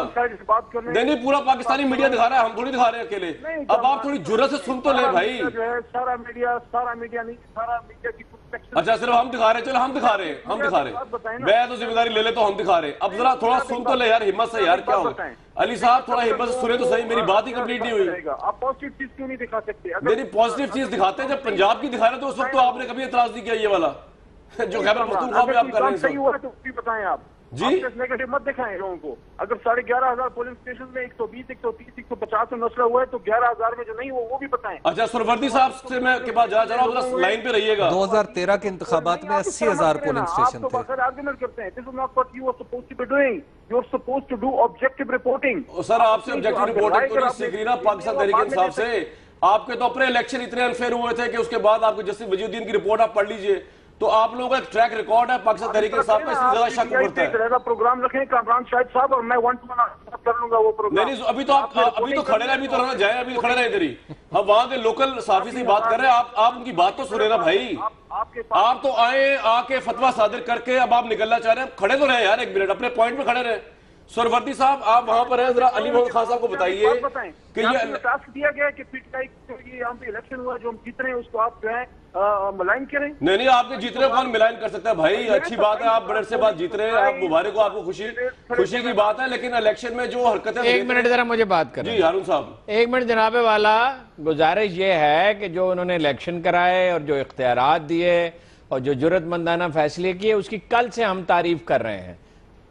Speaker 1: नहीं, पूरा पाकिस्तानी मीडिया दिखा रहा है, हम थोड़ी दिखा रहे हैं अकेले। अब आप थोड़ी जुर्रत से सुन तो ले भाई।
Speaker 7: सारा मीडिया नहीं, सारा मीडिया की।
Speaker 1: अच्छा, सिर्फ हम दिखा रहे हैं, चलो हम दिखा रहे हैं। मैं तो जिम्मेदारी ले ले तो हम दिखा रहे हैं। अब जरा थोड़ा सुन तो ले यार, हिम्मत से यार, क्या होगा। अली साहब थोड़ा हिम्मत से सुने तो सही, मेरी बात ही कंप्लीट नहीं हुई।
Speaker 7: आप पॉजिटिव चीज क्यों नहीं दिखा सकते?
Speaker 1: नहीं, पॉजिटिव चीज दिखाते हैं, जब पंजाब की दिखा रहे तो उस वक्त तो आपने कभी एतराज नहीं किया ये वाला जो खैबर पख्तूनख्वा में आप कर रहे हैं।
Speaker 7: सही हुआ तो भी बताएं आप।
Speaker 1: जी।
Speaker 7: आप नेगेटिव मत दिखाएं लोगों को। अगर 11,500 पोलिंग स्टेशन में 120, 130, 150 में मसला हुआ है तो 11,000 में जो नहीं हुआ वो भी बताएं।
Speaker 1: अच्छा, सुरवर्दी साहब से मैं के पास जाना चाह रहा हूँ, जरा लाइन पे रहिएगा।
Speaker 4: 2013 के इंतखाबात में 80,000 पोलिंग स्टेशन थे।
Speaker 7: आप आर्गुमेंट करते हैं, this is not what you are supposed to be doing, you are supposed to do objective reporting.
Speaker 1: Sir आपसे ऑब्जेक्टिव रिपोर्टिंग तो नहीं सीख रही ना पाकिस्तान तहरीक इंसाफ से। आपके तो अपने इलेक्शन इतने अनफेयर हुए थे कि उसके बाद आपको जस्टिस वजीउद्दीन की रिपोर्ट आप पढ़ लीजिए, तो आप लोगों का एक ट्रैक रिकॉर्ड है पाकिस्तान तहरीक इंसाफ में, इसमें ज्यादा शक पड़ता है।
Speaker 7: प्रोग्राम रखें कामरान शाहिद साहब और मैं 1-to-1 कर लूंगा वो प्रोग्राम।
Speaker 1: नहीं, अभी तो आप अभी तो खड़े रहे, अभी तो रहना जाए, अभी तो खड़े रहे इधर ही। हम वहां के लोकल साफी से बात कर रहे हैं, आप उनकी बात तो सुने ना भाई। आप तो आए आके फतवा सादिर करके अब आप निकलना चाह रहे हैं, खड़े तो रहे यार, एक मिनट अपने पॉइंट पे खड़े रहे। सुरवर्दी साहब आप वहां पर हैं, जरा अली मोहम्मद खान साहब को बताइए कि ये
Speaker 7: टास्क दिया गया है कि पीटीआई जो ये यहाँ पे इलेक्शन हुआ जो हम जीत रहे हैं उसको आप जो है मुलायम करें।
Speaker 1: नहीं, आपके जीत रहे कौन मिलान कर सकता है भाई? अच्छी बात है, आप बड़े से बात जीत रहे हैं, आप मुबारक हो, आपको खुशी की बात है, लेकिन इलेक्शन में जो हरकतें।
Speaker 3: एक मिनट जरा मुझे बात करें।
Speaker 1: जी हारून साहब,
Speaker 3: एक मिनट जनाबे वाला। गुजारिश ये है कि जो उन्होंने इलेक्शन कराए और जो इख्तियारात दिए और जो जुर्रतमंदाना फैसले किए उसकी कल से हम तारीफ कर रहे हैं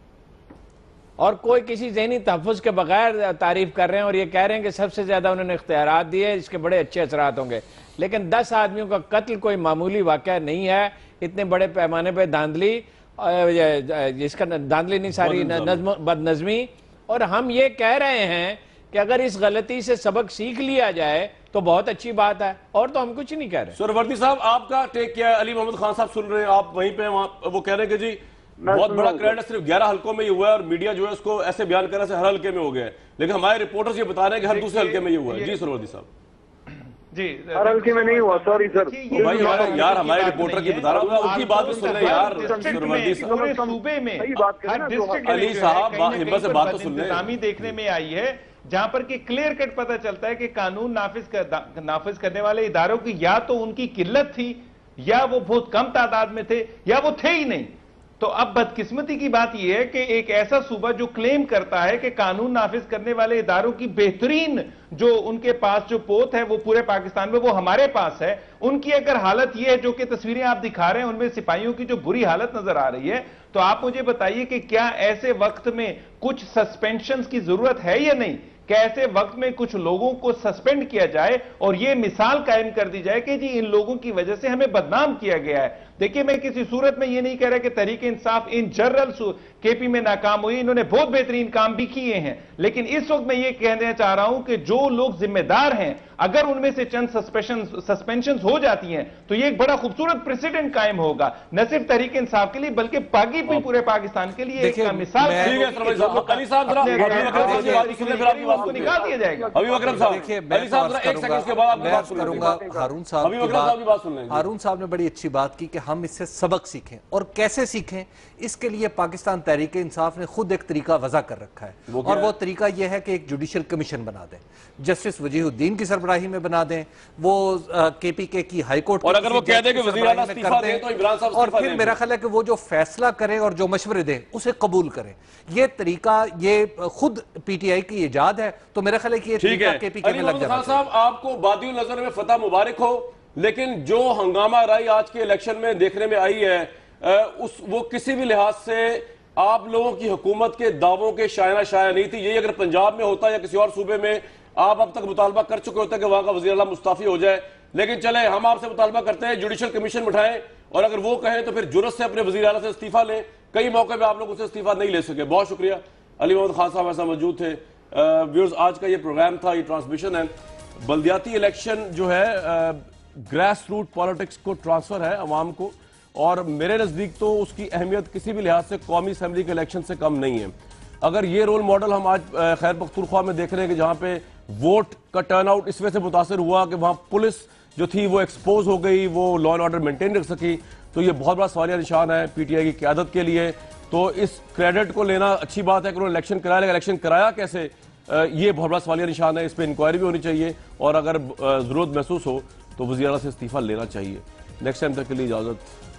Speaker 3: और कोई किसी ज़हनी तहफ़्फ़ुज़ के बगैर तारीफ कर रहे हैं और ये कह रहे हैं कि सबसे ज़्यादा उन्होंने इख्तियारात दिए, इसके बड़े अच्छे असरात होंगे। लेकिन 10 आदमियों का कत्ल कोई मामूली वाक़या नहीं है। इतने बड़े पैमाने पर धांधली, जिसका धांधली नहीं सारी बदनज़मी, और हम ये कह रहे हैं कि अगर इस गलती से सबक सीख लिया जाए तो बहुत अच्छी बात है, और तो हम कुछ नहीं कह रहे।
Speaker 1: सुरवर्दी साहब आपका टेक क्या है? अली मोहम्मद खान साहब सुन रहे हैं, आप वहीं पे वो कह रहे हैं कि जी बहुत बड़ा क्रेडिट सिर्फ 11 हल्कों में ही हुआ है और मीडिया जो है उसको ऐसे बयान करने से हर हल्के में हो गया है, लेकिन हमारे रिपोर्टर्स ये बता रहे हैं कि हर दूसरे हल्के में ये हुआ है। जी सुरवर्दी साहब।
Speaker 5: जी,
Speaker 7: हर हल्के में नहीं हुआ, सॉरी सर।
Speaker 1: भाई यार हमारे रिपोर्टर की बता रहा हूँ, उनकी बात भी सुन रहे यार। सुरवर्दी साहब,
Speaker 5: पूरे सूबे में हर डिस्ट्रिक्ट
Speaker 1: अली साहब हिम्मत से बात तो सुन
Speaker 5: इंतजामी देखने में आई है, जहां पर कि क्लियर कट पता चलता है कि कानून नाफिज करने वाले इदारों की या तो उनकी किल्लत थी, या वो बहुत कम तादाद में थे, या वो थे ही नहीं। तो अब बदकिस्मती की बात यह है कि एक ऐसा सूबा जो क्लेम करता है कि कानून नाफिज करने वाले इदारों की बेहतरीन जो उनके पास जो पोत है वो पूरे पाकिस्तान में वो हमारे पास है, उनकी अगर हालत यह है जो कि तस्वीरें आप दिखा रहे हैं उनमें सिपाहियों की जो बुरी हालत नजर आ रही है, तो आप मुझे बताइए कि क्या ऐसे वक्त में कुछ सस्पेंशन की जरूरत है या नहीं? क्या ऐसे वक्त में कुछ लोगों को सस्पेंड किया जाए और यह मिसाल कायम कर दी जाए कि जी इन लोगों की वजह से हमें बदनाम किया गया है? देखिए, मैं किसी सूरत में यह नहीं कह रहा कि Tehreek Insaf in general KP में नाकाम हुई, इन्होंने बहुत बेहतरीन काम भी किए हैं, लेकिन इस वक्त मैं ये कहना चाह रहा हूं कि जो लोग जिम्मेदार हैं अगर उनमें से चंद सस्पेंशन हो जाती हैं तो ये एक बड़ा खूबसूरत प्रेसिडेंट कायम होगा, न सिर्फ तहरीक इंसाफ के लिए बल्कि बाकी भी पूरे पाकिस्तान के लिए एक मिसाल निकाल दिया जाएगा।
Speaker 4: हारून साहब ने बड़ी अच्छी बात की कि हम इससे सबक सीखें, और कैसे सीखें इसके लिए पाकिस्तान तहरीक इंसाफ ने खुद एक तरीका वजह कर रखा है, और वो तरीका यह है कि एक जुडिशल कमीशन बना दें, जस्टिस वजीहुद्दीन की सरबराही में बना दें, वो केपीके की हाईकोर्ट, और अगर वो कह दें कि वज़ीर आला इस्तीफा दें तो इमरान साहब, और फिर मेरा ख्याल है कि वो जो फैसला करें और जो मशवरे दें उसे कबूल करें। ये तरीका ये खुद पीटीआई की इजाद है, तो मेरा ख्याल है कि ये तरीका केपीके में लग जाना।
Speaker 1: साहब आपको बादियुल नजर में फतह मुबारक हो, लेकिन जो हंगामा राई आज के इलेक्शन में देखने में आई है वो किसी भी लिहाज से आप लोगों की हुकूमत के दावों के शाया नहीं थी। यही अगर पंजाब में होता या किसी और सूबे में आप अब तक मुतालबा कर चुके होते कि वहां का वज़ीर आला मुस्ताफी हो जाए, लेकिन चले हम आपसे मुतालबा करते हैं जुडिशल कमीशन बिठाएं, और अगर वो कहें तो फिर जुर्रत से अपने वज़ीर आला से इस्तीफा लें। कई मौके पर आप लोग उससे इस्तीफा नहीं ले सके। बहुत शुक्रिया। अली मोहम्मद खान साहब ऐसा मौजूद थे। व्यूअर्स, आज का ये प्रोग्राम था, ये ट्रांसमिशन है। बल्दियाती इलेक्शन जो है ग्रास रूट पॉलिटिक्स को ट्रांसफर है अवाम को, और मेरे नज़दीक तो उसकी अहमियत किसी भी लिहाज से कौमी असम्बली के इलेक्शन से कम नहीं है। अगर ये रोल मॉडल हम आज खैर पख्तूनख्वा में देख रहे हैं कि जहाँ पे वोट का टर्नआउट इस वजह से मुतासर हुआ कि वहाँ पुलिस जो थी वो एक्सपोज हो गई, वो लॉ एंड ऑर्डर मेंटेन रख सकी, तो ये बहुत बड़ा सवालिया निशान है पीटीआई की क़यादत के लिए। तो इस क्रेडिट को लेना अच्छी बात है कि उन्होंने इलेक्शन कराया, लेकिन इलेक्शन कराया कैसे, ये बहुत बड़ा सवालिया निशान है। इस पर इंक्वायरी भी होनी चाहिए, और अगर ज़रूरत महसूस हो तो वज़ीर आला से इस्तीफा लेना चाहिए। नेक्स्ट टाइम तक के लिए इजाज़त।